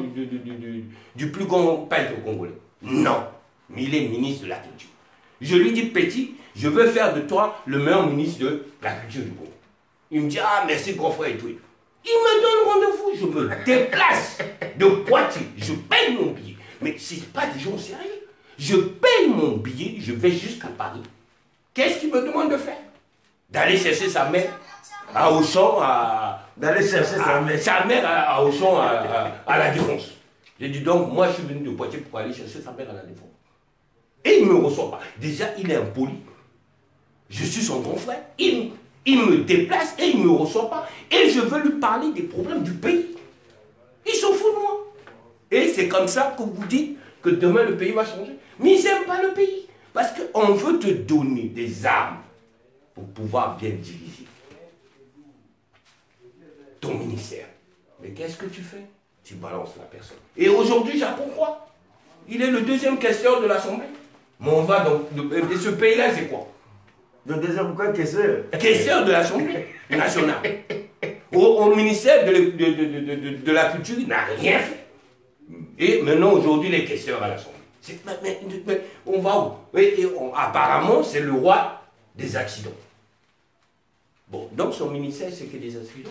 du plus grand peintre congolais? Non. Mais il est ministre de la culture. Je lui dis petit, je veux faire de toi le meilleur ministre de la culture du Congo. Il me dit, ah merci grand frère et tout. Il me donne rendez-vous, je me déplace de Poitiers, je paye mon billet. Mais ce n'est pas des gens sérieux. Je paye mon billet, je vais jusqu'à Paris. Qu'est-ce qu'il me demande de faire? D'aller chercher sa mère à Auchan, D'aller chercher sa mère à Auchan, à la Défense. J'ai dit donc, moi je suis venu de Poitiers pour aller chercher sa mère à la Défense. Et il ne me reçoit pas. Déjà, il est impoli. Je suis son grand frère. Il me déplace et il ne me reçoit pas. Et je veux lui parler des problèmes du pays. Il s'en fout de moi. Et c'est comme ça que vous dites que demain le pays va changer. Mais ils n'aiment pas le pays. Parce qu'on veut te donner des armes pour pouvoir bien diriger ton ministère. Mais qu'est-ce que tu fais? Tu balances la personne. Et aujourd'hui, j'apprends quoi? Il est le deuxième questeur de l'Assemblée. Mais on va donc... Et ce pays-là, c'est quoi? Le deuxième quoi, questeur? Questeur de l'Assemblée nationale. Au ministère de la Culture, il n'a rien fait. Et maintenant, aujourd'hui, les questeurs à l'Assemblée. Mais on va où? Apparemment, c'est le roi des accidents. Bon, donc son ministère, c'est que des accidents.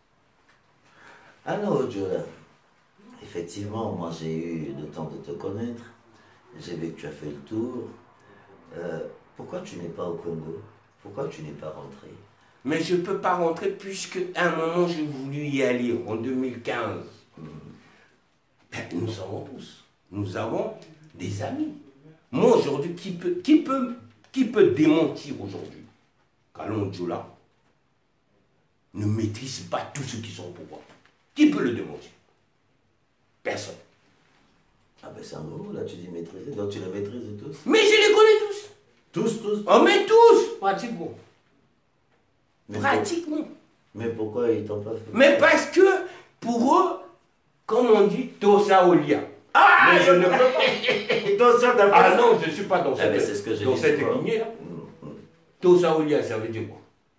Alors, Jola, effectivement, moi j'ai eu le temps de te connaître. J'ai vu que tu as fait le tour. Pourquoi tu n'es pas au Congo? Pourquoi tu n'es pas rentré? Mais je ne peux pas rentrer puisque à un moment j'ai voulu y aller en 2015. Ben, nous savons tous. Nous avons des amis. Moi aujourd'hui, qui peut démentir aujourd'hui qu'Alain Ondjola ne maîtrise pas tous ceux qui sont au pouvoir? Qui peut le démentir? Personne. Ah ben c'est un gros, là tu dis maîtriser, donc tu les maîtrises tous? Mais je les connais tous. Tous? Oh mais tous, pratiquement. Mais Pratiquement. Mais pourquoi ils t'ont pas fait? Mais parce que, pour eux, comme on dit, Tosa Olia. Ah, mais je ne peux pas. Ah non, je ne suis pas dans cette, c'est ce que j'ai dans dit, cette c'est quoi? lignée-là. Tosa Olia, ça veut dire quoi?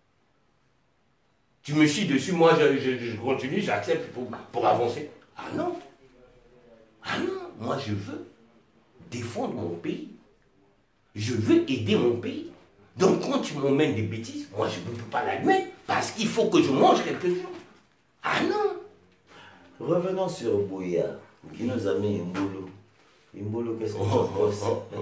Tu me chies dessus, moi je continue, j'accepte pour avancer. Ah non. Ah non. Moi, je veux défendre mon pays. Je veux aider mon pays. Donc, quand tu m'emmènes des bêtises, moi, je ne peux pas l'admettre. Parce qu'il faut que je mange quelque chose. Ah non! Revenons sur Bouya, qui nous a mis Imbolo. Imbolo, qu'est-ce que tu penses?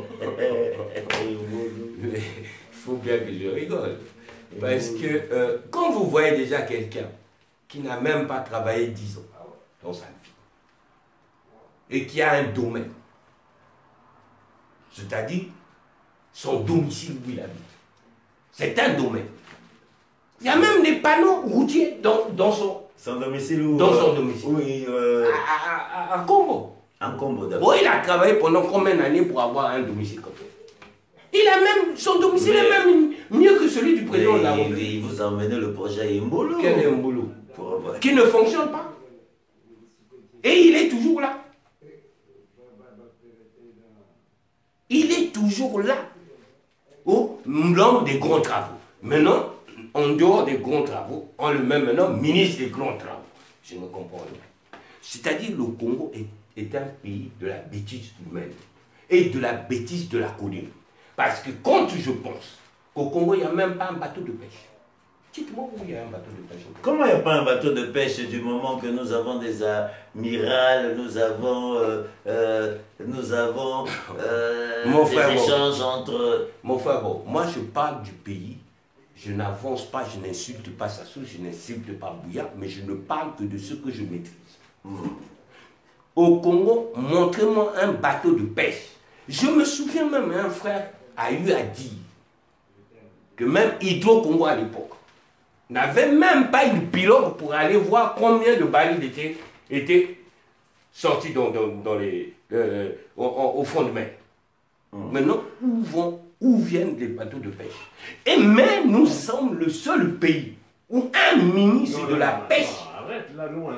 Il faut bien que je rigole. Parce que quand vous voyez déjà quelqu'un qui n'a même pas travaillé 10 ans dans sa vie, et qui a un domaine, c'est-à-dire son domicile où il habite, c'est un domaine. Il y a même des panneaux routiers dans son domicile ou dans son domicile. Oui, à Combo. en Combo d'abord. Bon, il a travaillé pendant combien d'années pour avoir un domicile comme ça? Il a même, son domicile est même mieux que celui du président de la République. Il vous a emmené le projet Imbolo. Quel est Imbolo? Pour... Qui ne fonctionne pas. Et il est toujours là. Il est toujours là. L'homme des grands travaux. Maintenant, en dehors des grands travaux, on le met maintenant ministre des grands travaux. Je ne comprends pas. C'est-à-dire le Congo est un pays de la bêtise humaine et de la bêtise de la colline. Parce que quand je pense qu'au Congo, il n'y a même pas un bateau de pêche. Dites-moi où il y a un bateau de pêche. Comment il n'y a pas un bateau de pêche du moment que nous avons des amirals, nous avons Mon des frère, échanges entre... Mon frère, bon, moi je parle du pays, je n'avance pas, je n'insulte pas Sassou, je n'insulte pas Bouya, mais je ne parle que de ce que je maîtrise. Au Congo, montrez-moi un bateau de pêche. Je me souviens même, un frère a eu à dire que même Hydro-Congo à l'époque n'avait même pas une pilote pour aller voir combien de barils étaient sortis au fond de mer. Maintenant, où viennent les bateaux de pêche? Mais nous sommes le seul pays où un ministre de la pêche, Arrête là, nous,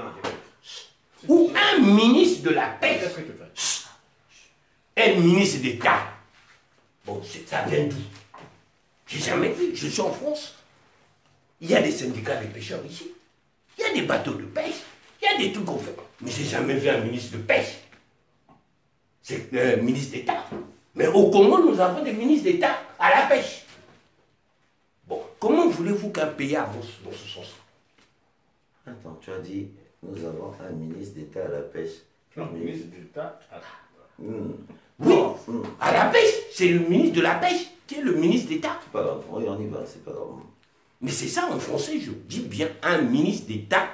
où un ministre de la pêche Qu'est-ce que tu fais? est ministre d'État. Bon, ça vient d'où? J'ai jamais vu. Je suis en France. Il y a des syndicats de pêcheurs ici. Il y a des bateaux de pêche. Il y a des trucs qu'on fait. Mais j'ai jamais vu un ministre de pêche. C'est le ministre d'État. Mais au Congo, nous avons des ministres d'État à la pêche. Bon, comment voulez-vous qu'un pays avance dans ce sens? Attends, tu as dit, nous avons un ministre d'État à la pêche. Non, ministre d'État. Oui, à la pêche. C'est le ministre de la pêche qui est le ministre d'État. C'est pas grave, oui, on y va, c'est pas grave. Mais c'est ça en français, je dis bien un ministre d'État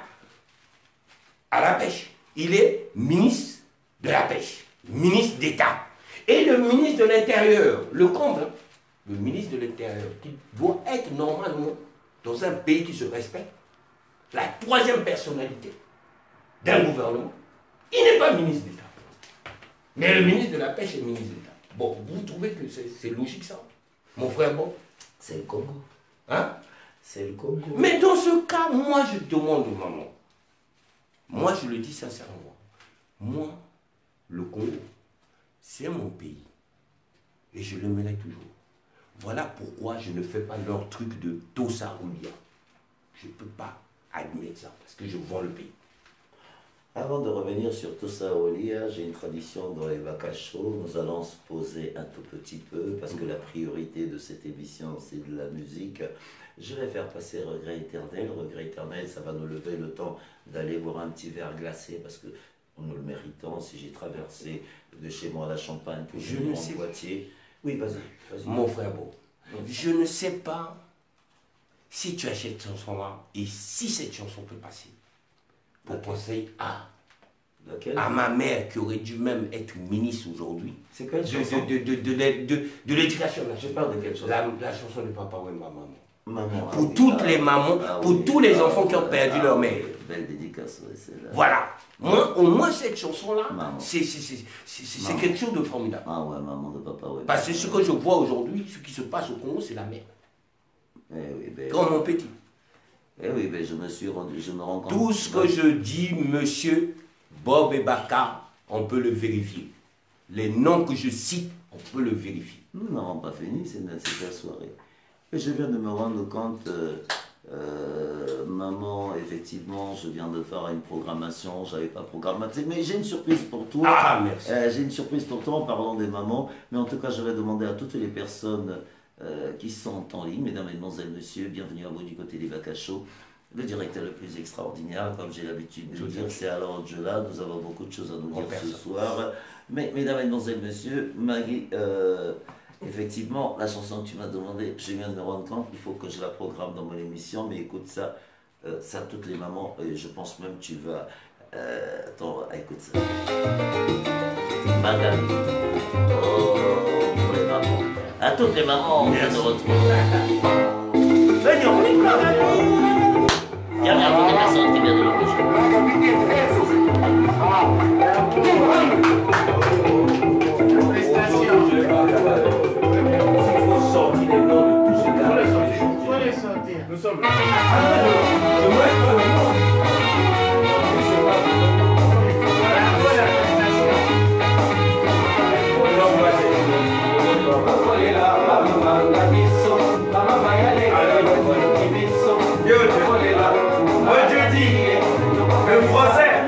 à la pêche. Il est ministre de la pêche, ministre d'État. Et le ministre de l'Intérieur, le comble, le ministre de l'Intérieur, qui doit être normalement, dans un pays qui se respecte, la troisième personnalité d'un gouvernement, il n'est pas ministre d'État. Mais le ministre de la Pêche est ministre d'État. Bon, vous trouvez que c'est logique ça? Mon frère, bon? C'est le Congo. Hein? C'est le Congo. Mais dans ce cas, moi je demande aux mamans, moi je le dis sincèrement, moi, le Congo, c'est mon pays. Et je l'aimerai toujours. Voilà pourquoi je ne fais pas leur truc de Tosa Oulia. Je ne peux pas admettre ça, parce que je vends le pays. Avant de revenir sur Tosa Olia, j'ai une tradition dans les Bakachos. Nous allons se poser un tout petit peu, parce que la priorité de cette émission, c'est de la musique. Je vais faire passer Regret éternel. Regret éternel, ça va nous lever le temps d'aller boire un petit verre glacé, parce que nous le méritons. Si j'ai traversé de chez moi la Champagne pour Je venir ne en sais. Poitiers. Oui, vas-y. Mon frère Beau, je ne sais pas si tu achètes cette chanson-là et si cette chanson peut passer. Pour penser Laquelle? à ma mère qui aurait dû même être ministre aujourd'hui. C'est quelle chanson? De l'éducation. Je parle de quelle chanson? La chanson de Papa ou ma maman. Maman. Pour toutes les mamans, pour tous les enfants qui ont perdu leur mère. Belle dédicace, ouais, c'est là. Voilà. Moi, au moins cette chanson-là, Maman. c'est quelque chose de formidable. Ah ouais, maman de papa, ouais. Parce que ce que je vois aujourd'hui, ce qui se passe au Congo, c'est la mère. Eh oui, ben, Comme mon petit. eh oui, ben, je me rends compte. Tout ce que je dis, monsieur Bob et Baka, on peut le vérifier. Les noms que je cite, on peut le vérifier. Nous n'avons pas fini, c'est la soirée. Et je viens de me rendre compte Maman, effectivement, je viens de faire une programmation, j'avais pas programmé, mais j'ai une surprise pour toi. Ah, merci. J'ai une surprise pour toi en parlant des mamans, mais en tout cas, je vais demander à toutes les personnes qui sont en ligne, mesdames, mesdemoiselles, messieurs, bienvenue à vous du côté des Bacachos. Le directeur le plus extraordinaire, comme j'ai l'habitude de le dire, c'est Alain Angela. Nous avons beaucoup de choses à nous dire ce soir. Mais, mesdames, mesdemoiselles, messieurs, Marie, effectivement, la chanson que tu m'as demandé, je viens de me rendre compte, il faut que je la programme dans mon émission, mais écoute ça, ça toutes les mamans, et je pense même que tu vas... attends, écoute ça. Magali. Oh, pour les mamans. À toutes les mamans, on vient de retrouver. Bienvenue à toutes les personnes qui viennent de l'opposition. Il faut sortir les noms de tous ces gars. Il faut les sortir. Nous sommes là. Le français.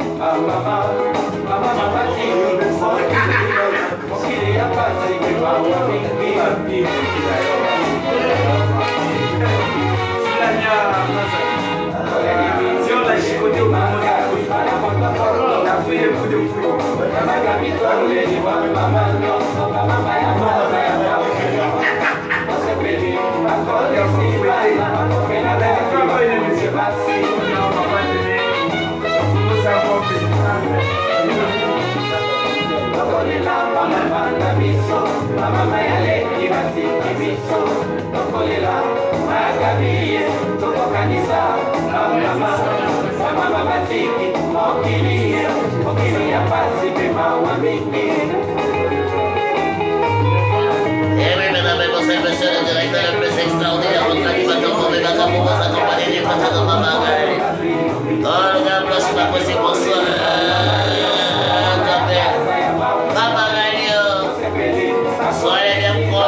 Si on l'a chicoté au moment on a fait des coups de fouille. Eh oui, mesdames, mesdemoiselles, monsieur le directeur le plus extraordinaire, votre animateur pour les vacances pour vous accompagner des patas dans ma main. Oh, le gars, là, c'est pas possible pour soi. Papa Radio, soyez bien pro.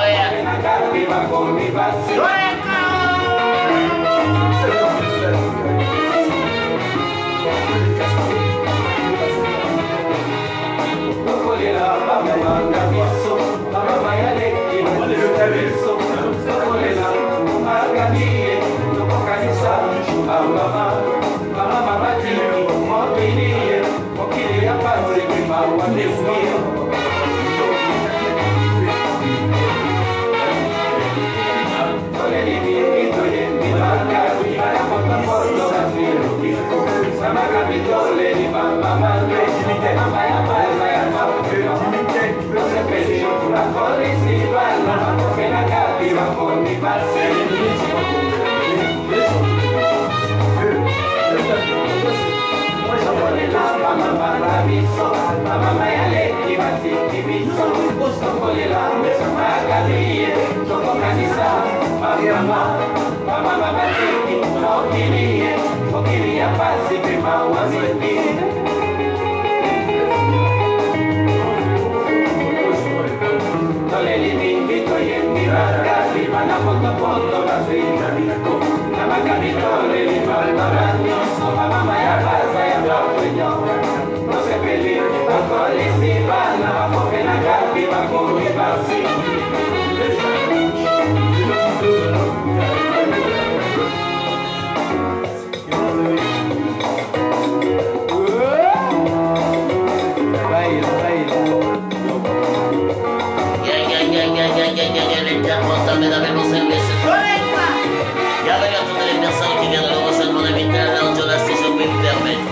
Mesdames et messieurs, bienvenue à toutes les personnes qui viennent de nous rejoindre, mon invité Alain Angela, si je puis me permettre.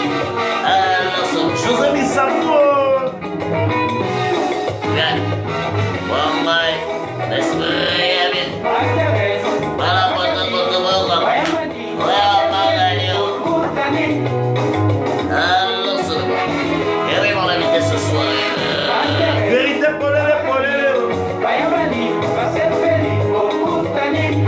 Alors, José Missamour. Bien. One night, let's go. Voilà, et oui, mon invité ce soir. Vérité pour les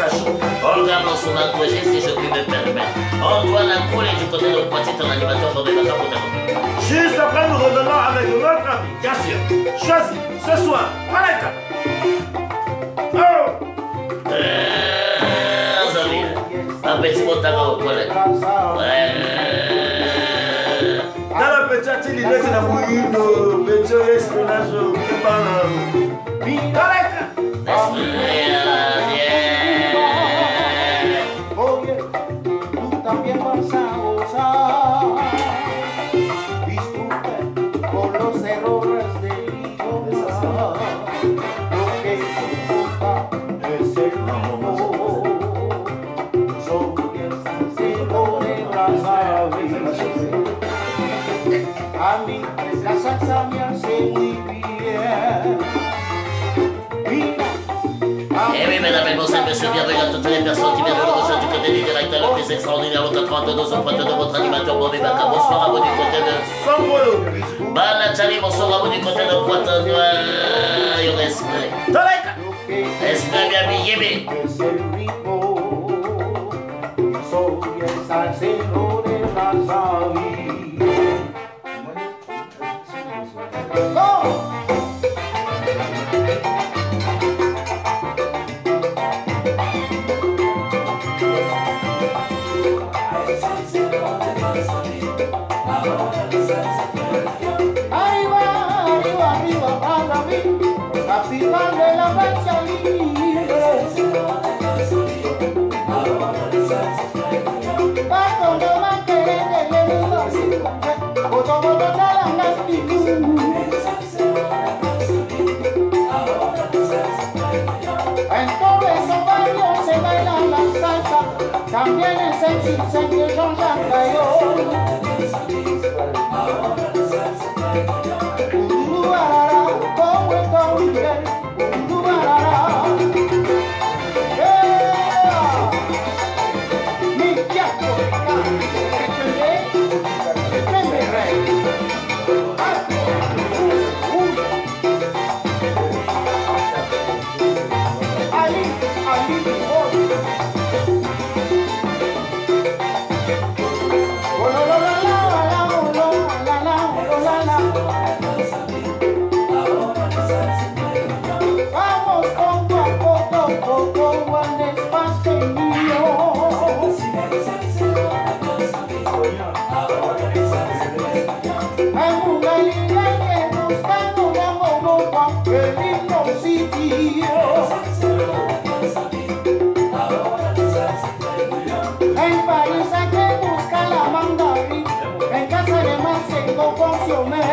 Bacacho. Olga Monsuma Koué, si je puis me permettre. Antoine Akoulé du côté de Poitiers, ton animateur Bobé Baka. Juste après, nous revenons avec notre ami, bien sûr. Choisi ce soir. Paleka. Oh! Un petit mot à au collègue. Dans la petite île, il est dans le monde, petit espionage, Paleka. Oye, tú también vas a gozar. Disculpe por los errores de mi vida. Lo que importa es el ritmo. Soy el salsero de Brazzaville. A mí la salsa me hace muy bien. Mira. Et oui, mesdames et messieurs, bienvenue à toutes les personnes qui viennent de nous rejoindre du côté du directeur le plus extraordinaire, le 92 au pointe de votre animateur Bobé Baka. Bonsoir à vous du côté de Sambolo. Banachali, bonsoir à vous du côté de Pointe-Noire. Respect. Respect bien Yébé. Soy el salsero de Brazzaville. Arriba, arriba, arriba, Brazzaville, capital de la Francia libre. Pato no más que le digo, boto boto talanga picu. En todo esos barrios se baila la salsa, también es el circo que Jean-Jacques Gayol. En París hay que buscar la mandarín, en casa de Marcelo consomé.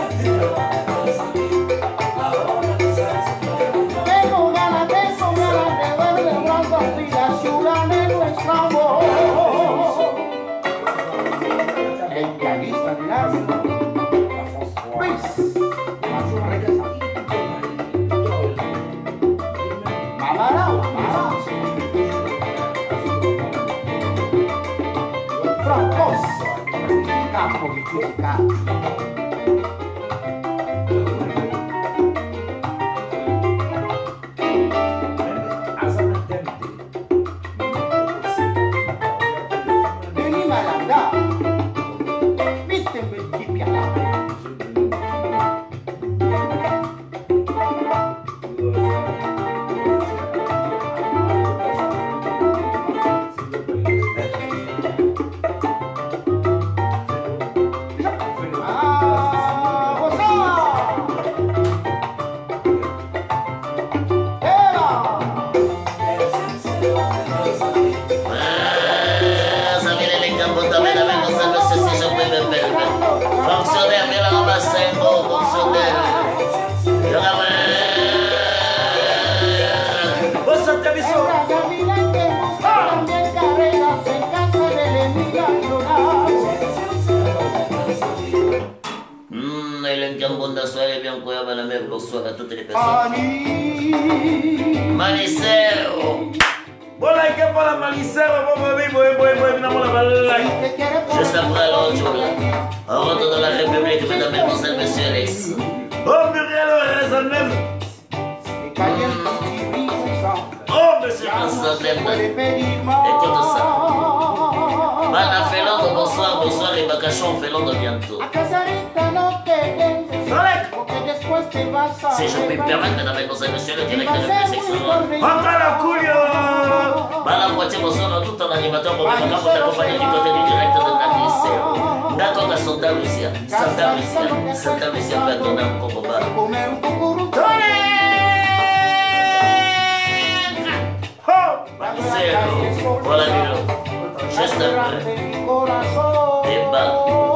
Tengo ganas de verde blanco y la ciudad de nuestro amor. El pianista de la Bonsoir à toutes les personnes. Manicero. Juste après l'autre, on rentre dans la République, mesdames, mesdemoiselles, messieurs, Alex. Oh, Muriel, elle même. Oh, monsieur Vincent. problème. Écoute ça. Bana Felondo, bonsoir, bonsoir et Bakachon Felondo bientôt. Si je puis me permettre, mesdames et messieurs, le directeur de plus extraordinaire. Bana Poitiers, bonsoir à tout un animateur pour vous accompagner du côté du directeur de la lycée. D'accord, à Santa Lucia. Santa Lucia peut être donné un combo. Voilà, Milo. Juste un peu. Débat.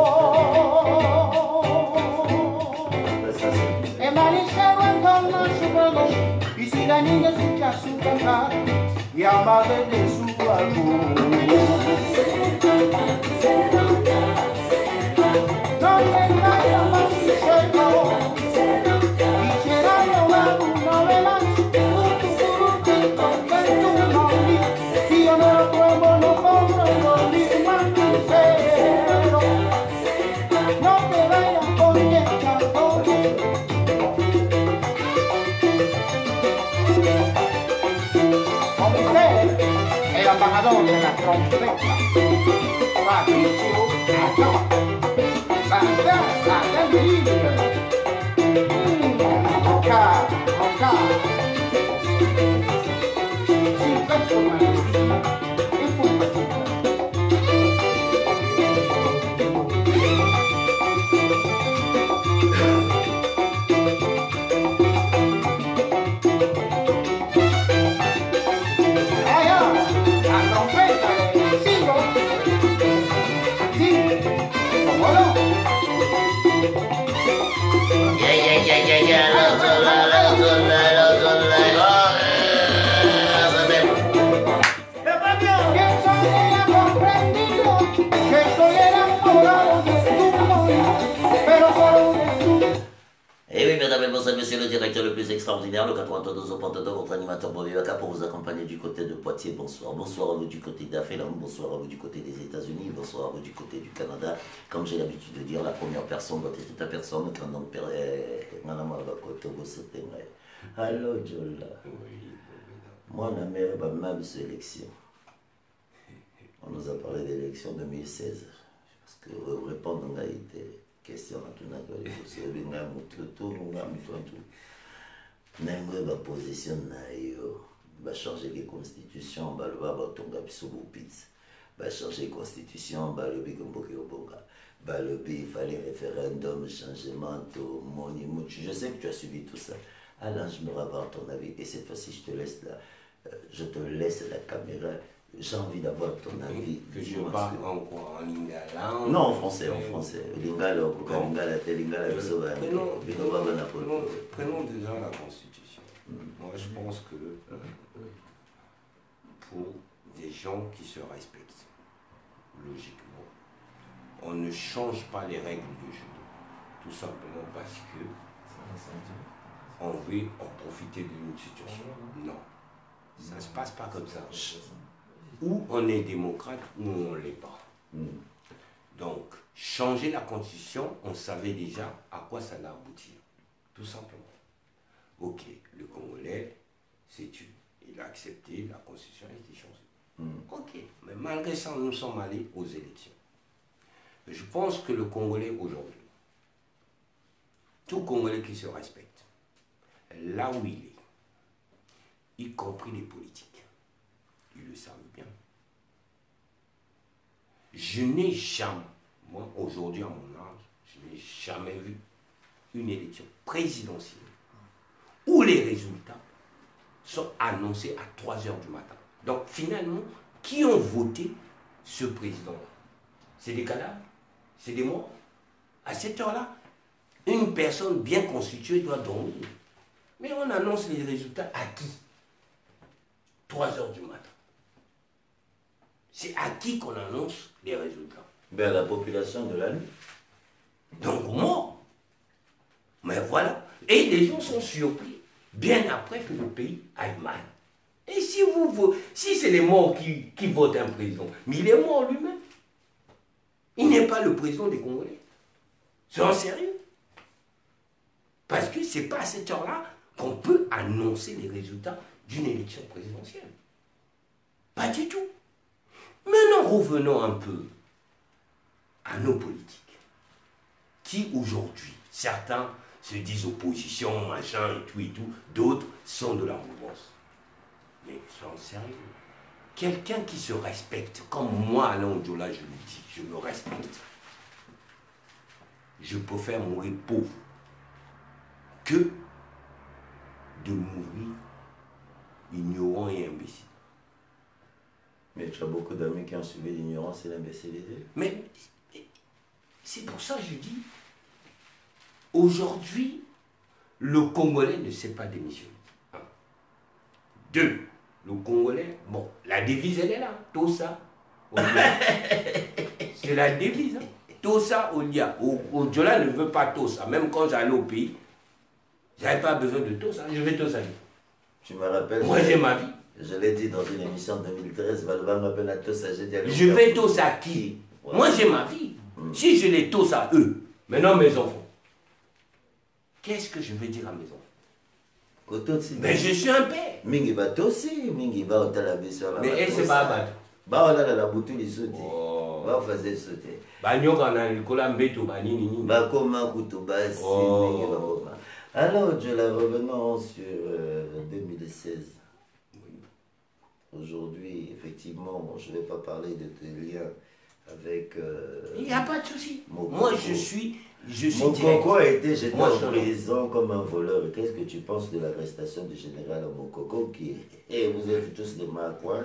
embajador de la trompeta, Patricio Ayala, Santana del Libre, Roca, sin personal, y fundamental. Et oui, mesdames et messieurs, le directeur le plus extraordinaire, le 92 au Pantador, votre animateur Bovivaka pour vous accompagner du côté de Poitiers. Bonsoir. Bonsoir à vous du côté d'Afrique, bonsoir à vous du côté des États-Unis, bonsoir à vous du côté du Canada. Comme j'ai l'habitude de dire, la première personne doit être ta personne. Quand donc, allô, Jola. Moi, la mère va même sélection. On nous a parlé d'élection 2016. Parce que répondre à été question à tout le monde. Même la position va changer les constitutions, va le voir tomber sur le pizza, va changer la constitution, va le bigomboke au bonga, va le il fallait référendum, changement, monument. Je sais que tu as suivi tout ça. Alain, je me avoir ton avis et cette fois-ci je te laisse la caméra. J'ai envie d'avoir ton avis. Que je parle en quoi? En lingala? Non, en français, en français. Lingala, lingala, lingala, prenons déjà la Constitution. Moi, je pense que pour des gens qui se respectent, logiquement, on ne change pas les règles du jeu. Tout simplement parce que on veut en profiter d'une situation. Non, ça ne se passe pas comme ça. Ou on est démocrate ou on ne l'est pas. Donc, changer la constitution, on savait déjà à quoi ça allait aboutir. Tout simplement. Ok, le Congolais s'est tué. Il a accepté, la constitution a été changée. Ok, mais malgré ça, nous sommes allés aux élections. Je pense que le Congolais aujourd'hui, tout Congolais qui se respecte, là où il est, y compris les politiques, ils le savent bien. Je n'ai jamais, moi aujourd'hui à mon âge, je n'ai jamais vu une élection présidentielle où les résultats sont annoncés à 3 h du matin. Donc finalement, qui ont voté ce président-là? C'est des cadavres? C'est des morts? À cette heure-là, une personne bien constituée doit dormir. Mais on annonce les résultats à qui? 3 h du matin. C'est à qui qu'on annonce les résultats? Ben, à la population de la nuit. Donc moi. Mais voilà. Et les gens sont surpris, bien après que le pays aille mal. Et si c'est les morts qui votent un président, mais il est mort lui-même. Il n'est pas le président des Congolais. C'est en sérieux. Parce que ce n'est pas à cette heure-là qu'on peut annoncer les résultats d'une élection présidentielle. Pas du tout. Maintenant, revenons un peu à nos politiques. Qui aujourd'hui, certains se disent opposition, machin, et tout, d'autres sont de la mouvance. Mais soyons sérieux. Quelqu'un qui se respecte, comme moi, Alain Ondiola, je le dis, je me respecte. Je préfère mourir pauvre que de mourir ignorant et imbécile. Mais tu as beaucoup d'amis qui ont subi l'ignorance et l'imbécilité. Mais c'est pour ça que je dis, aujourd'hui, le Congolais ne sait pas démissionner. 2, le Congolais, bon, la devise elle est là, Tosa, Olia. C'est la devise, hein. Tosa, Olia. Ondiola ne veut pas Tosa. Même quand j'allais au pays, j'avais pas besoin de Tosa, je vais Tosa. Tu me rappelles. Moi j'ai ma vie. Je l'ai dit dans une émission de 2013, Valva m'appelle à Tosa, j'ai dit à Je vais Tosa à qui? Ouais. Moi j'ai ma vie. Si je les Tosa à eux, maintenant mes enfants, qu'est-ce que je vais dire à mes enfants? Mais je suis un père. Mingi bato aussi, mingi ba otalabiso la. Mais c'est pas bato. Ba ona la butu li sauter. Ba faisait sauter. Ba nyoka na likola mbeto ba nini nini. Ba koma kutu basi mingi ba koma. Alors, je la revenons sur 2016. Aujourd'hui, effectivement, je ne vais pas parler de tes liens avec... Il n'y a pas de souci. Moi, je suis Mon Coco a été jeté en prison comme un voleur. Qu'est-ce que tu penses de l'arrestation du général Mokoko qui... Et vous êtes tous des Makwa.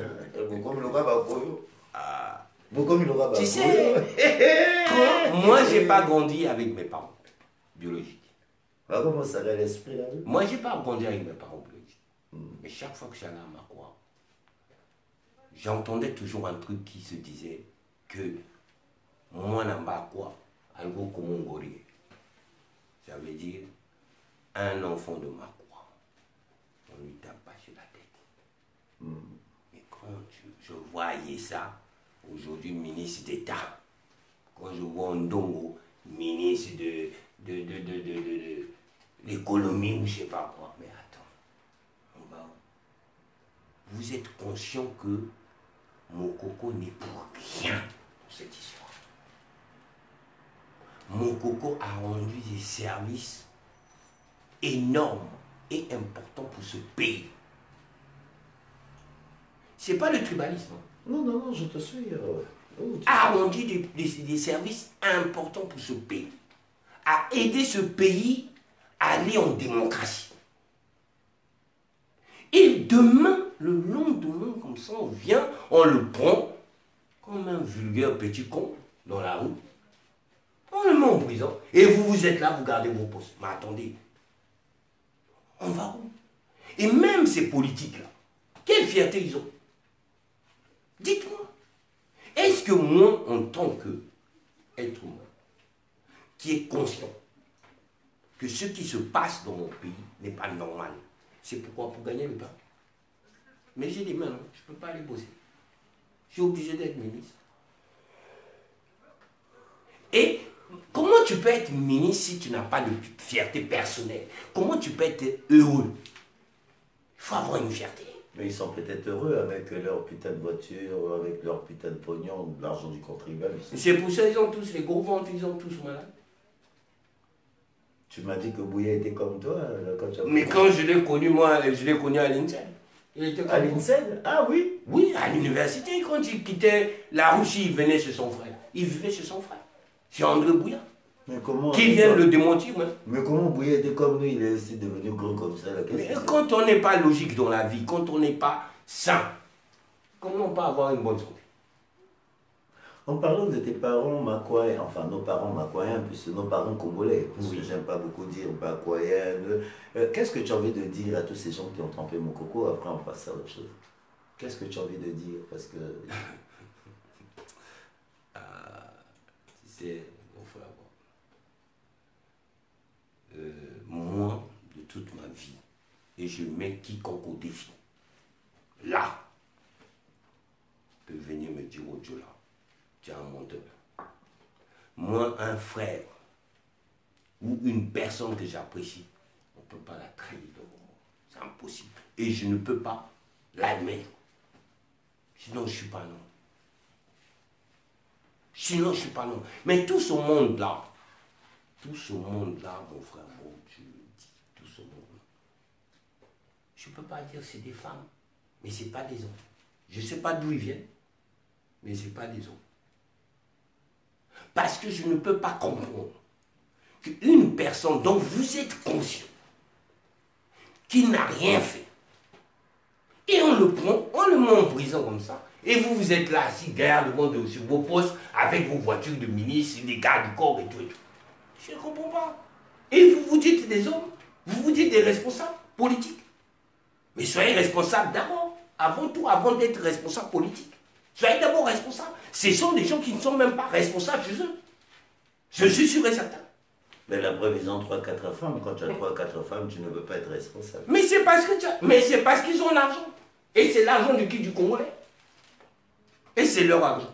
Tu sais, moi, je n'ai pas grandi avec mes parents biologiques. Comment ça va l'esprit là? Moi, je n'ai pas grandi avec mes parents biologiques. Mais chaque fois que j'allais à Makwa, j'entendais toujours un truc qui se disait que moi, na Makwa, algo comme un gorille. Ça veut dire un enfant de Makwa. On lui tape pas sur la tête. Mais quand je voyais ça, aujourd'hui, ministre d'État, quand je vois Ndongo, ministre de l'économie ou je ne sais pas quoi, mais attends, vous êtes conscient que Mokoko n'est pour rien dans cette histoire. Mokoko a rendu des services énormes et importants pour ce pays. C'est pas le tribalisme. Non, non, non, je te suis. A rendu des services importants pour ce pays. A aidé ce pays à aller en démocratie. Et demain, le lendemain, comme ça, on vient, on le prend comme un vulgaire petit con dans la rue. On le met en prison. Et vous êtes là, vous gardez vos postes. Mais attendez, on va où? Et même ces politiques-là, quelle fierté ils ont? Dites-moi, est-ce que moi, en tant qu'être humain, qui est conscient que ce qui se passe dans mon pays n'est pas normal, c'est pourquoi pour gagner le pain? Mais j'ai des mains, hein, je ne peux pas aller bosser. Je suis obligé d'être ministre. Et comment tu peux être ministre si tu n'as pas de fierté personnelle? Comment tu peux être heureux? Il faut avoir une fierté. Mais ils sont peut-être heureux avec leur putain de voiture, avec leur putain de pognon, l'argent du contribuable. C'est pour ça qu'ils ont tous les gros ventres, ils ont tous malades. Tu m'as dit que Bouya était comme toi quand tu as... Mais quand je l'ai connu, moi, je l'ai connu à l'INSEE. À l'INSEE? Ah oui? Oui, à l'université, quand il quittait la Russie, il venait chez son frère. Il vivait chez son frère. C'est André Bouya. Mais comment... Qui vient le démentir, même. Mais comment Bouya était comme nous, il est aussi devenu gros comme ça là? Mais quand on n'est pas logique dans la vie, quand on n'est pas sain, comment on peut avoir une bonne santé? En parlant de tes parents makwaïens, enfin nos parents makwaïens, puisque nos parents congolais, parce que j'aime pas beaucoup dire makwaïens, qu'est-ce que tu as envie de dire à tous ces gens qui ont trempé mon coco? Après on passe à autre chose. Qu'est-ce que tu as envie de dire? Parce que... tu sais, mon frère, moi, de toute ma vie, et je mets quiconque au défi, là, peut venir me dire au Dieu là, tu es un menteur. Moi, un frère ou une personne que j'apprécie, on ne peut pas la trahir de mon mot. C'est impossible. Et je ne peux pas l'admettre. Sinon, je ne suis pas non. Sinon, je ne suis pas non. Mais tout ce monde-là, mon frère, bon, je le dis, tout ce monde, je ne peux pas dire que c'est des femmes, mais ce n'est pas des hommes. Je ne sais pas d'où ils viennent, mais ce n'est pas des hommes. Parce que je ne peux pas comprendre qu'une personne dont vous êtes conscient, qui n'a rien fait, et on le prend, on le met en prison comme ça, et vous, vous êtes là assis derrière le monde sur vos postes, avec vos voitures de ministres, des gardes du corps et tout et tout. Je ne comprends pas. Et vous vous dites des hommes, vous vous dites des responsables politiques. Mais soyez responsables d'abord, avant tout, avant d'être responsable politique. Soyez d'abord responsables. Ce sont des gens qui ne sont même pas responsables chez eux. Je suis sûr et certain. Mais la preuve, ils ont 3-4 femmes. Quand tu as 3-4 femmes, tu ne veux pas être responsable. Mais c'est parce que mais c'est parce qu'ils ont l'argent. Et c'est l'argent de qui? Du Congolais. Et c'est leur argent.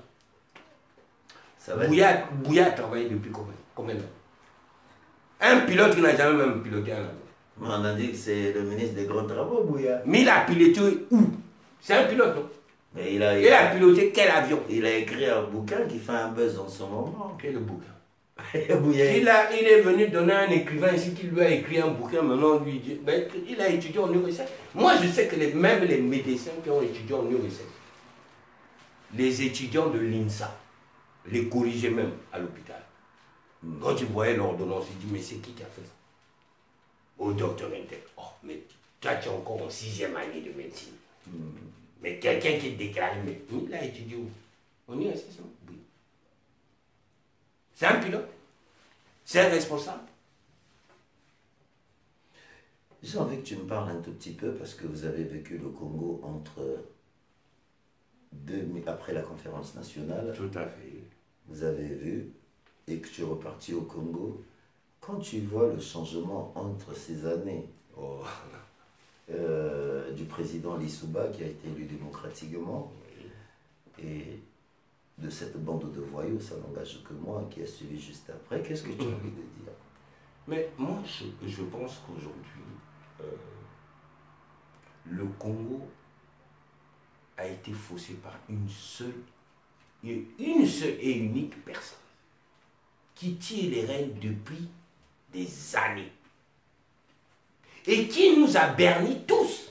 Bouya a travaillé depuis combien de temps? Un pilote qui n'a jamais même piloté un avion. On a dit que c'est le ministre des grands travaux, Bouya. Mais il a piloté où? C'est un pilote, non? Mais il a piloté quel avion? Il a écrit un bouquin qui fait un buzz en ce moment. Quel bouquin? Il est venu donner un écrivain ici qui lui a écrit un bouquin, maintenant lui dit, ben, il a étudié en neurosciences. Moi je sais que même les médecins qui ont étudié en neurosciences, les étudiants de l'INSA, les corrigeaient même à l'hôpital. Quand ils voyaient l'ordonnance, ils disent, mais c'est qui a fait ça? Au docteur Intel. Oh, mais toi tu es encore en 6e année de médecine. Mais quelqu'un qui est déclaré, mais il a étudié où? On y est, oui. C'est un pilote. C'est un responsable. J'ai envie que tu me parles un tout petit peu parce que vous avez vécu le Congo après la conférence nationale. Tout à fait. Vous avez vu et que tu es reparti au Congo. Quand tu vois le changement entre ces années du président Lissouba qui a été élu démocratiquement et de cette bande de voyous, ça n'engage que moi, qui a suivi juste après, qu'est-ce que tu as envie de dire? Mais moi, je pense qu'aujourd'hui, le Congo a été faussé par une seule et unique personne qui tire les rênes depuis des années et qui nous a bernis tous,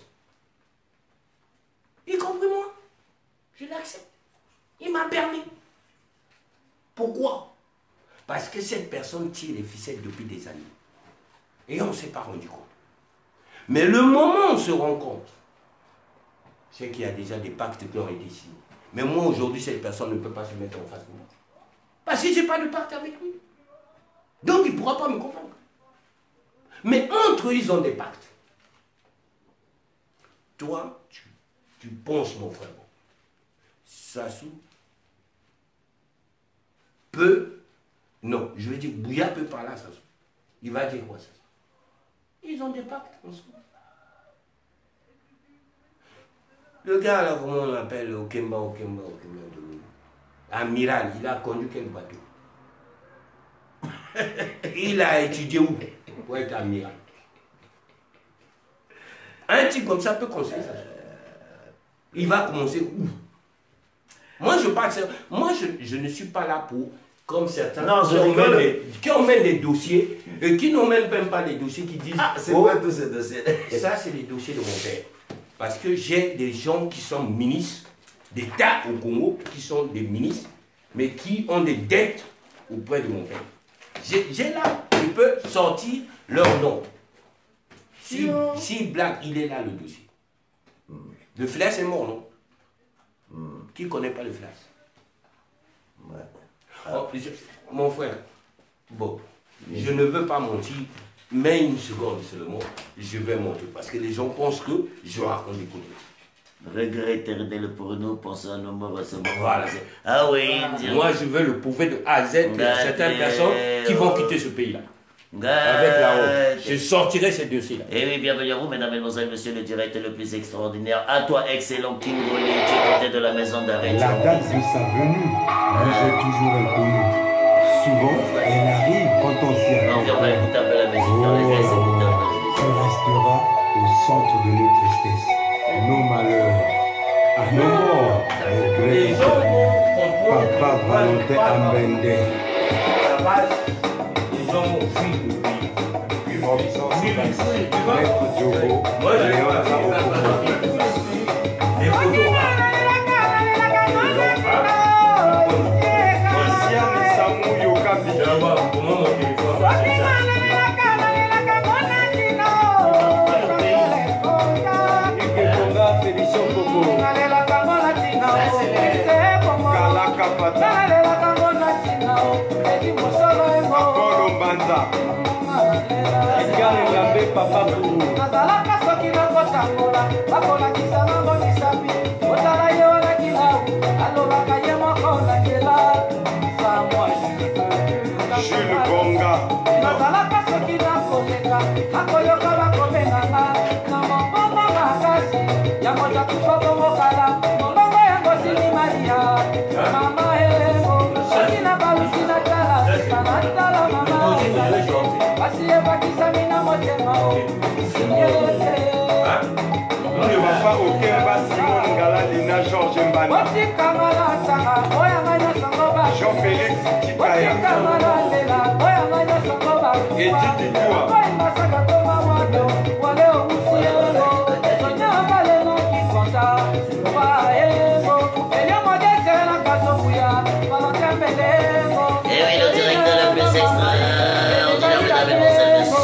y compris moi. Je l'accepte. Il m'a berné. Pourquoi? Parce que cette personne tire les ficelles depuis des années. Et on ne s'est pas rendu compte. Mais le moment où on se rend compte, c'est qu'il y a déjà des pactes qui ont été signés. Mais moi, aujourd'hui, cette personne ne peut pas se mettre en face de moi. Parce que je n'ai pas de pacte avec lui. Donc, il ne pourra pas me convaincre. Mais entre eux, ils ont des pactes. Toi, tu penses, mon frère, Sassou peut, non, je vais dire, Bouya peut parler à Sassou. Il va dire quoi, Sassou? Ils ont des pactes ensemble. Le gars, là, comment on l'appelle, Okemba, amiral, il a conduit quel bateau? Il a étudié où pour être amiral? Un type comme ça peut conseiller ça. Il va commencer où? Moi, je ne suis pas là pour, comme certains qui emmènent des dossiers et qui n'emmènent même pas des dossiers qui disent... Ah, c'est quoi tous ces dossiers? Ça, c'est les dossiers de mon père. Parce que j'ai des gens qui sont ministres d'État au Congo, qui sont des ministres, mais qui ont des dettes auprès de mon père. J'ai là, je peux sortir leur nom. Si Black, il est là, le dossier. Le Flash est mort, non? Qui ne connaît pas le Flash? Oh, mon frère, bon, je ne veux pas mentir, mais une seconde seulement, je vais mentir. Parce que les gens pensent que je raconte des conneries. Regret éternel pour nous, pensons à nos morts à ce moment. Voilà. Ah oui, moi je veux le prouver de A à Z que certaines personnes qui vont quitter ce pays-là. Avec la honte. Je sortirai ces dossiers-là. Et oui, bienvenue à vous, mesdames, mesdemoiselles, messieurs, le direct le plus extraordinaire. À toi, excellent King Rolly, tu es côté de la maison d'arrêt. La date de sa venue nous est toujours inconnue. Souvent, elle arrive quand on s'y attend. On va écouter un peu la musique dans les fesses, écouter un peu la musique. Elle restera au centre de nos tristesses, nos malheurs, à nos morts. Papa Valentin Ambende. Ils ont fui Maître Diogo, Léon les photos. Samu Yokabi. Comment mon téléphone? Papa nazalaka soki nakotambola bakolakisanga monisapi otala ye wana kilau alobaka ye moko na nzela samwa Jules Bonga nazalaka soki nakoleka nakoyoka bakobenganga na mobongo makasi yango zakufa bomokala molongo yango silimalia mama elemo soki na balusi na tala sika na tala mama basi ebakisami na motema Papa Okemba Simon Ngalalina Georges Mbana Jean-Félix Tikaya Edith Ditoua Et oui, le directeur le plus extraordinaire, mesdames et messieurs.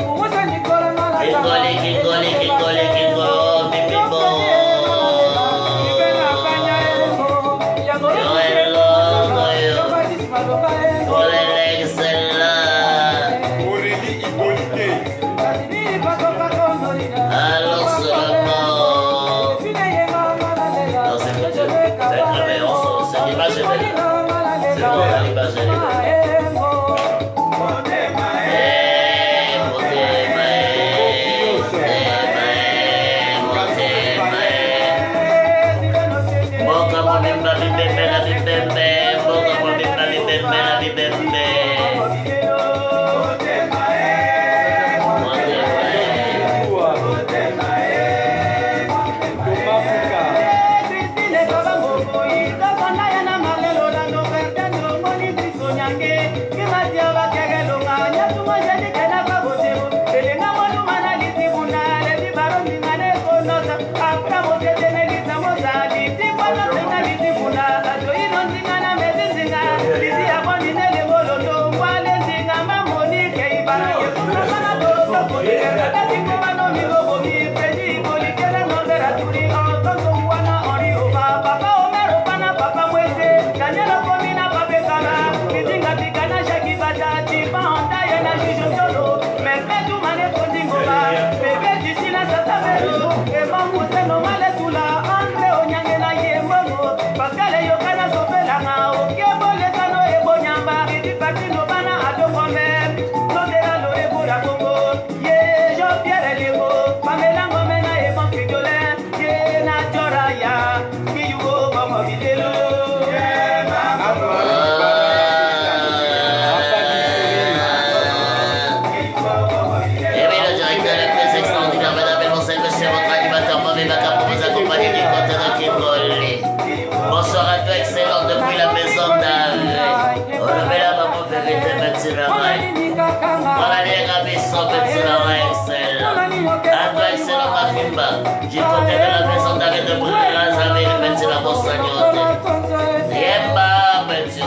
Du côté de la maison d'arrêt de Bras, avec le petit la bosse agnote. Yemba, petit.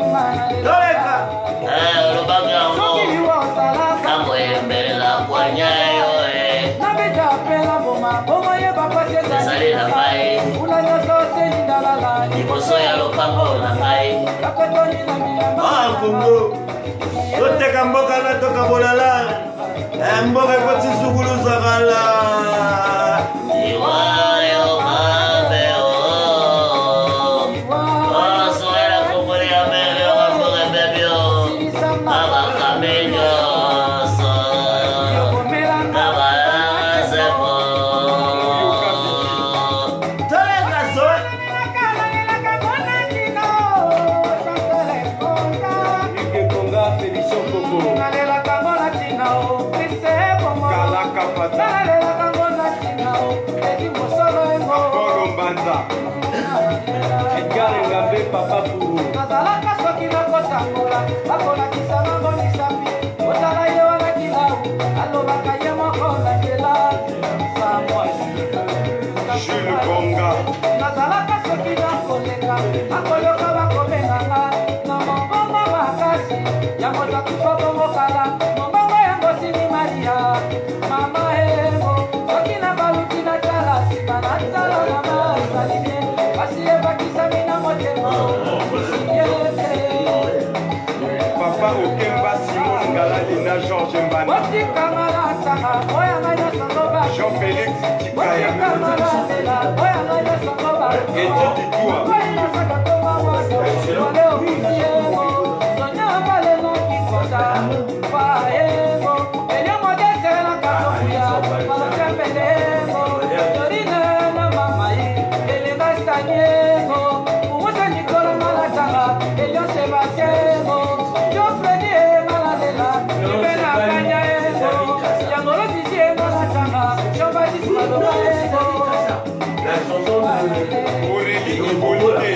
Le bagarre, comme la poignée, c'est allé la faille. Il faut soya le pango, la faille. Ah, Congo. Toteka mboka na toka bolala. Mboka koti sugulu zakala. Mwanza. Edgar Ngambe Papa Puru. nazalaka soki nakotambola bakolakisa bango misapi ozala ye wana kilau alobaka ye moko na nzela Jules Bonga. nazalaka soki nakoleka akoloka bakomenganga na mobongo makasi yango takufa bongokala mobongo yango sini maria mama engo soki na baluki na tala nsima na tala na mazali bien kasi ebakisami na motema Papa Okemba Simon Ngalali na Georges Mbana. Jean-Félix Tikaya. Eddie Ditoua. Aurélie Ibolité.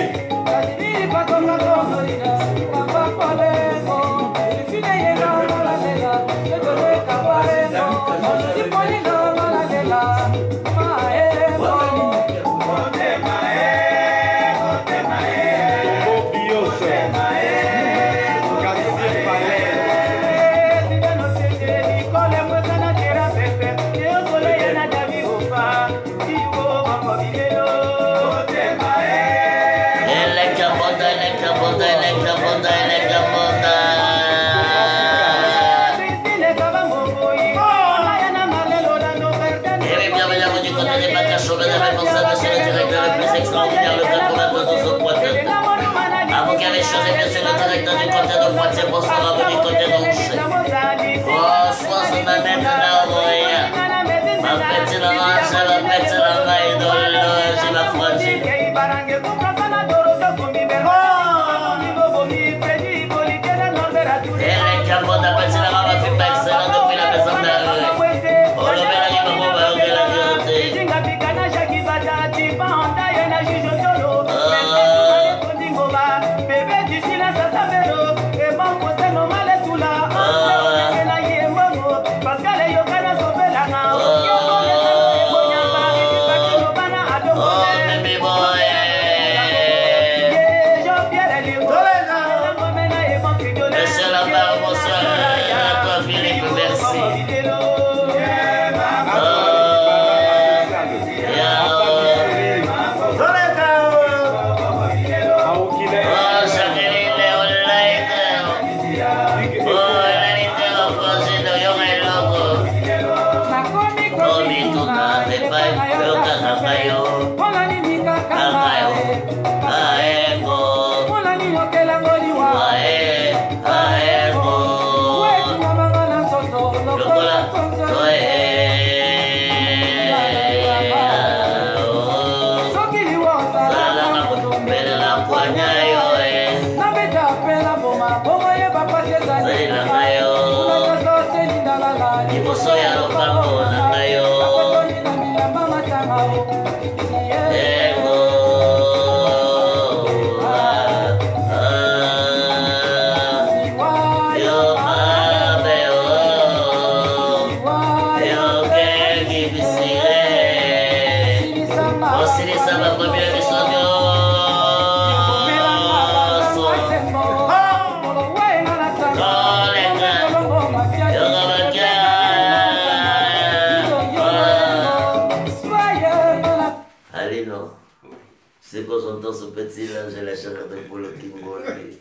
C'est qu'on entend ce petit là, j'ai la chaleur de Polo Kingoli.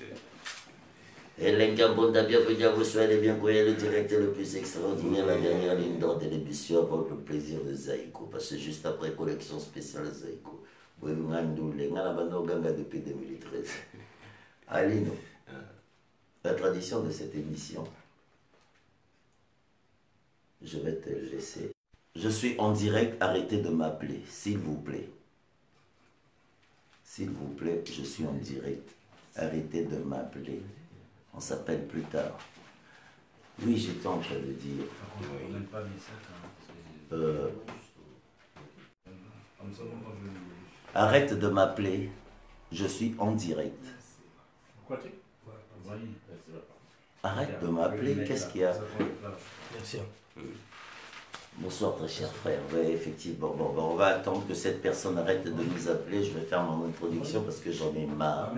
Hélène Cambonda, bienvenue à vous, soyez les bien couillés, le directeur le plus extraordinaire, la dernière ligne d'or de l'émission avec le plaisir de Zaïko, parce que juste après collection spéciale Zaïko, depuis 2013. Alino, la tradition de cette émission, je vais te laisser. Je suis en direct, arrêtez de m'appeler, s'il vous plaît. S'il vous plaît, je suis en direct. Arrêtez de m'appeler. On s'appelle plus tard. Oui, j'étais en train de dire. Arrête de m'appeler. Je suis en direct. Arrête de m'appeler. Qu'est-ce qu'il y a? Merci. Bonsoir très cher frère. Oui, effectivement. Bon, on va attendre que cette personne arrête de nous appeler. Je vais faire mon introduction parce que j'en ai marre.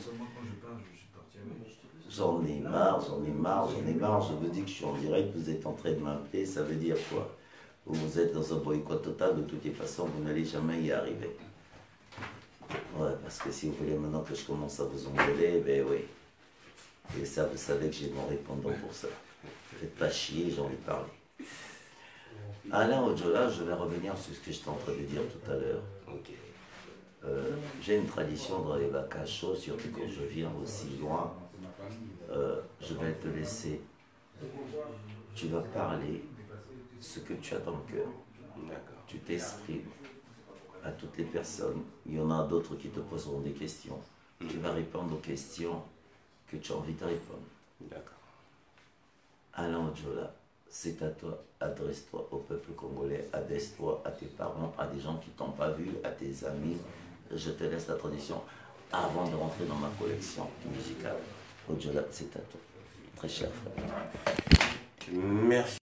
J'en ai marre. Je vous dis que je suis en direct, vous êtes en train de m'appeler, ça veut dire quoi? Vous êtes dans un boycott total, de toutes les façons, vous n'allez jamais y arriver. Ouais, parce que si vous voulez maintenant que je commence à vous engueuler, ben oui. Et ça, vous savez que j'ai mon répondant pour ça. Faites pas chier, j'en ai parlé. Alain Ojola, je vais revenir sur ce que j'étais en train de dire tout à l'heure. J'ai une tradition dans les vacances chaudes, surtout quand je viens aussi loin. Je vais te laisser. Tu vas parler ce que tu as dans le cœur. Tu t'exprimes à toutes les personnes. Il y en a d'autres qui te poseront des questions. Tu vas répondre aux questions que tu as envie de répondre. D'accord. Alain Ojola, c'est à toi. Adresse-toi au peuple congolais. Adresse-toi à tes parents, à des gens qui t'ont pas vu, à tes amis. Je te laisse la tradition avant de rentrer dans ma collection musicale. Ojola, c'est à toi. Très cher frère. Merci.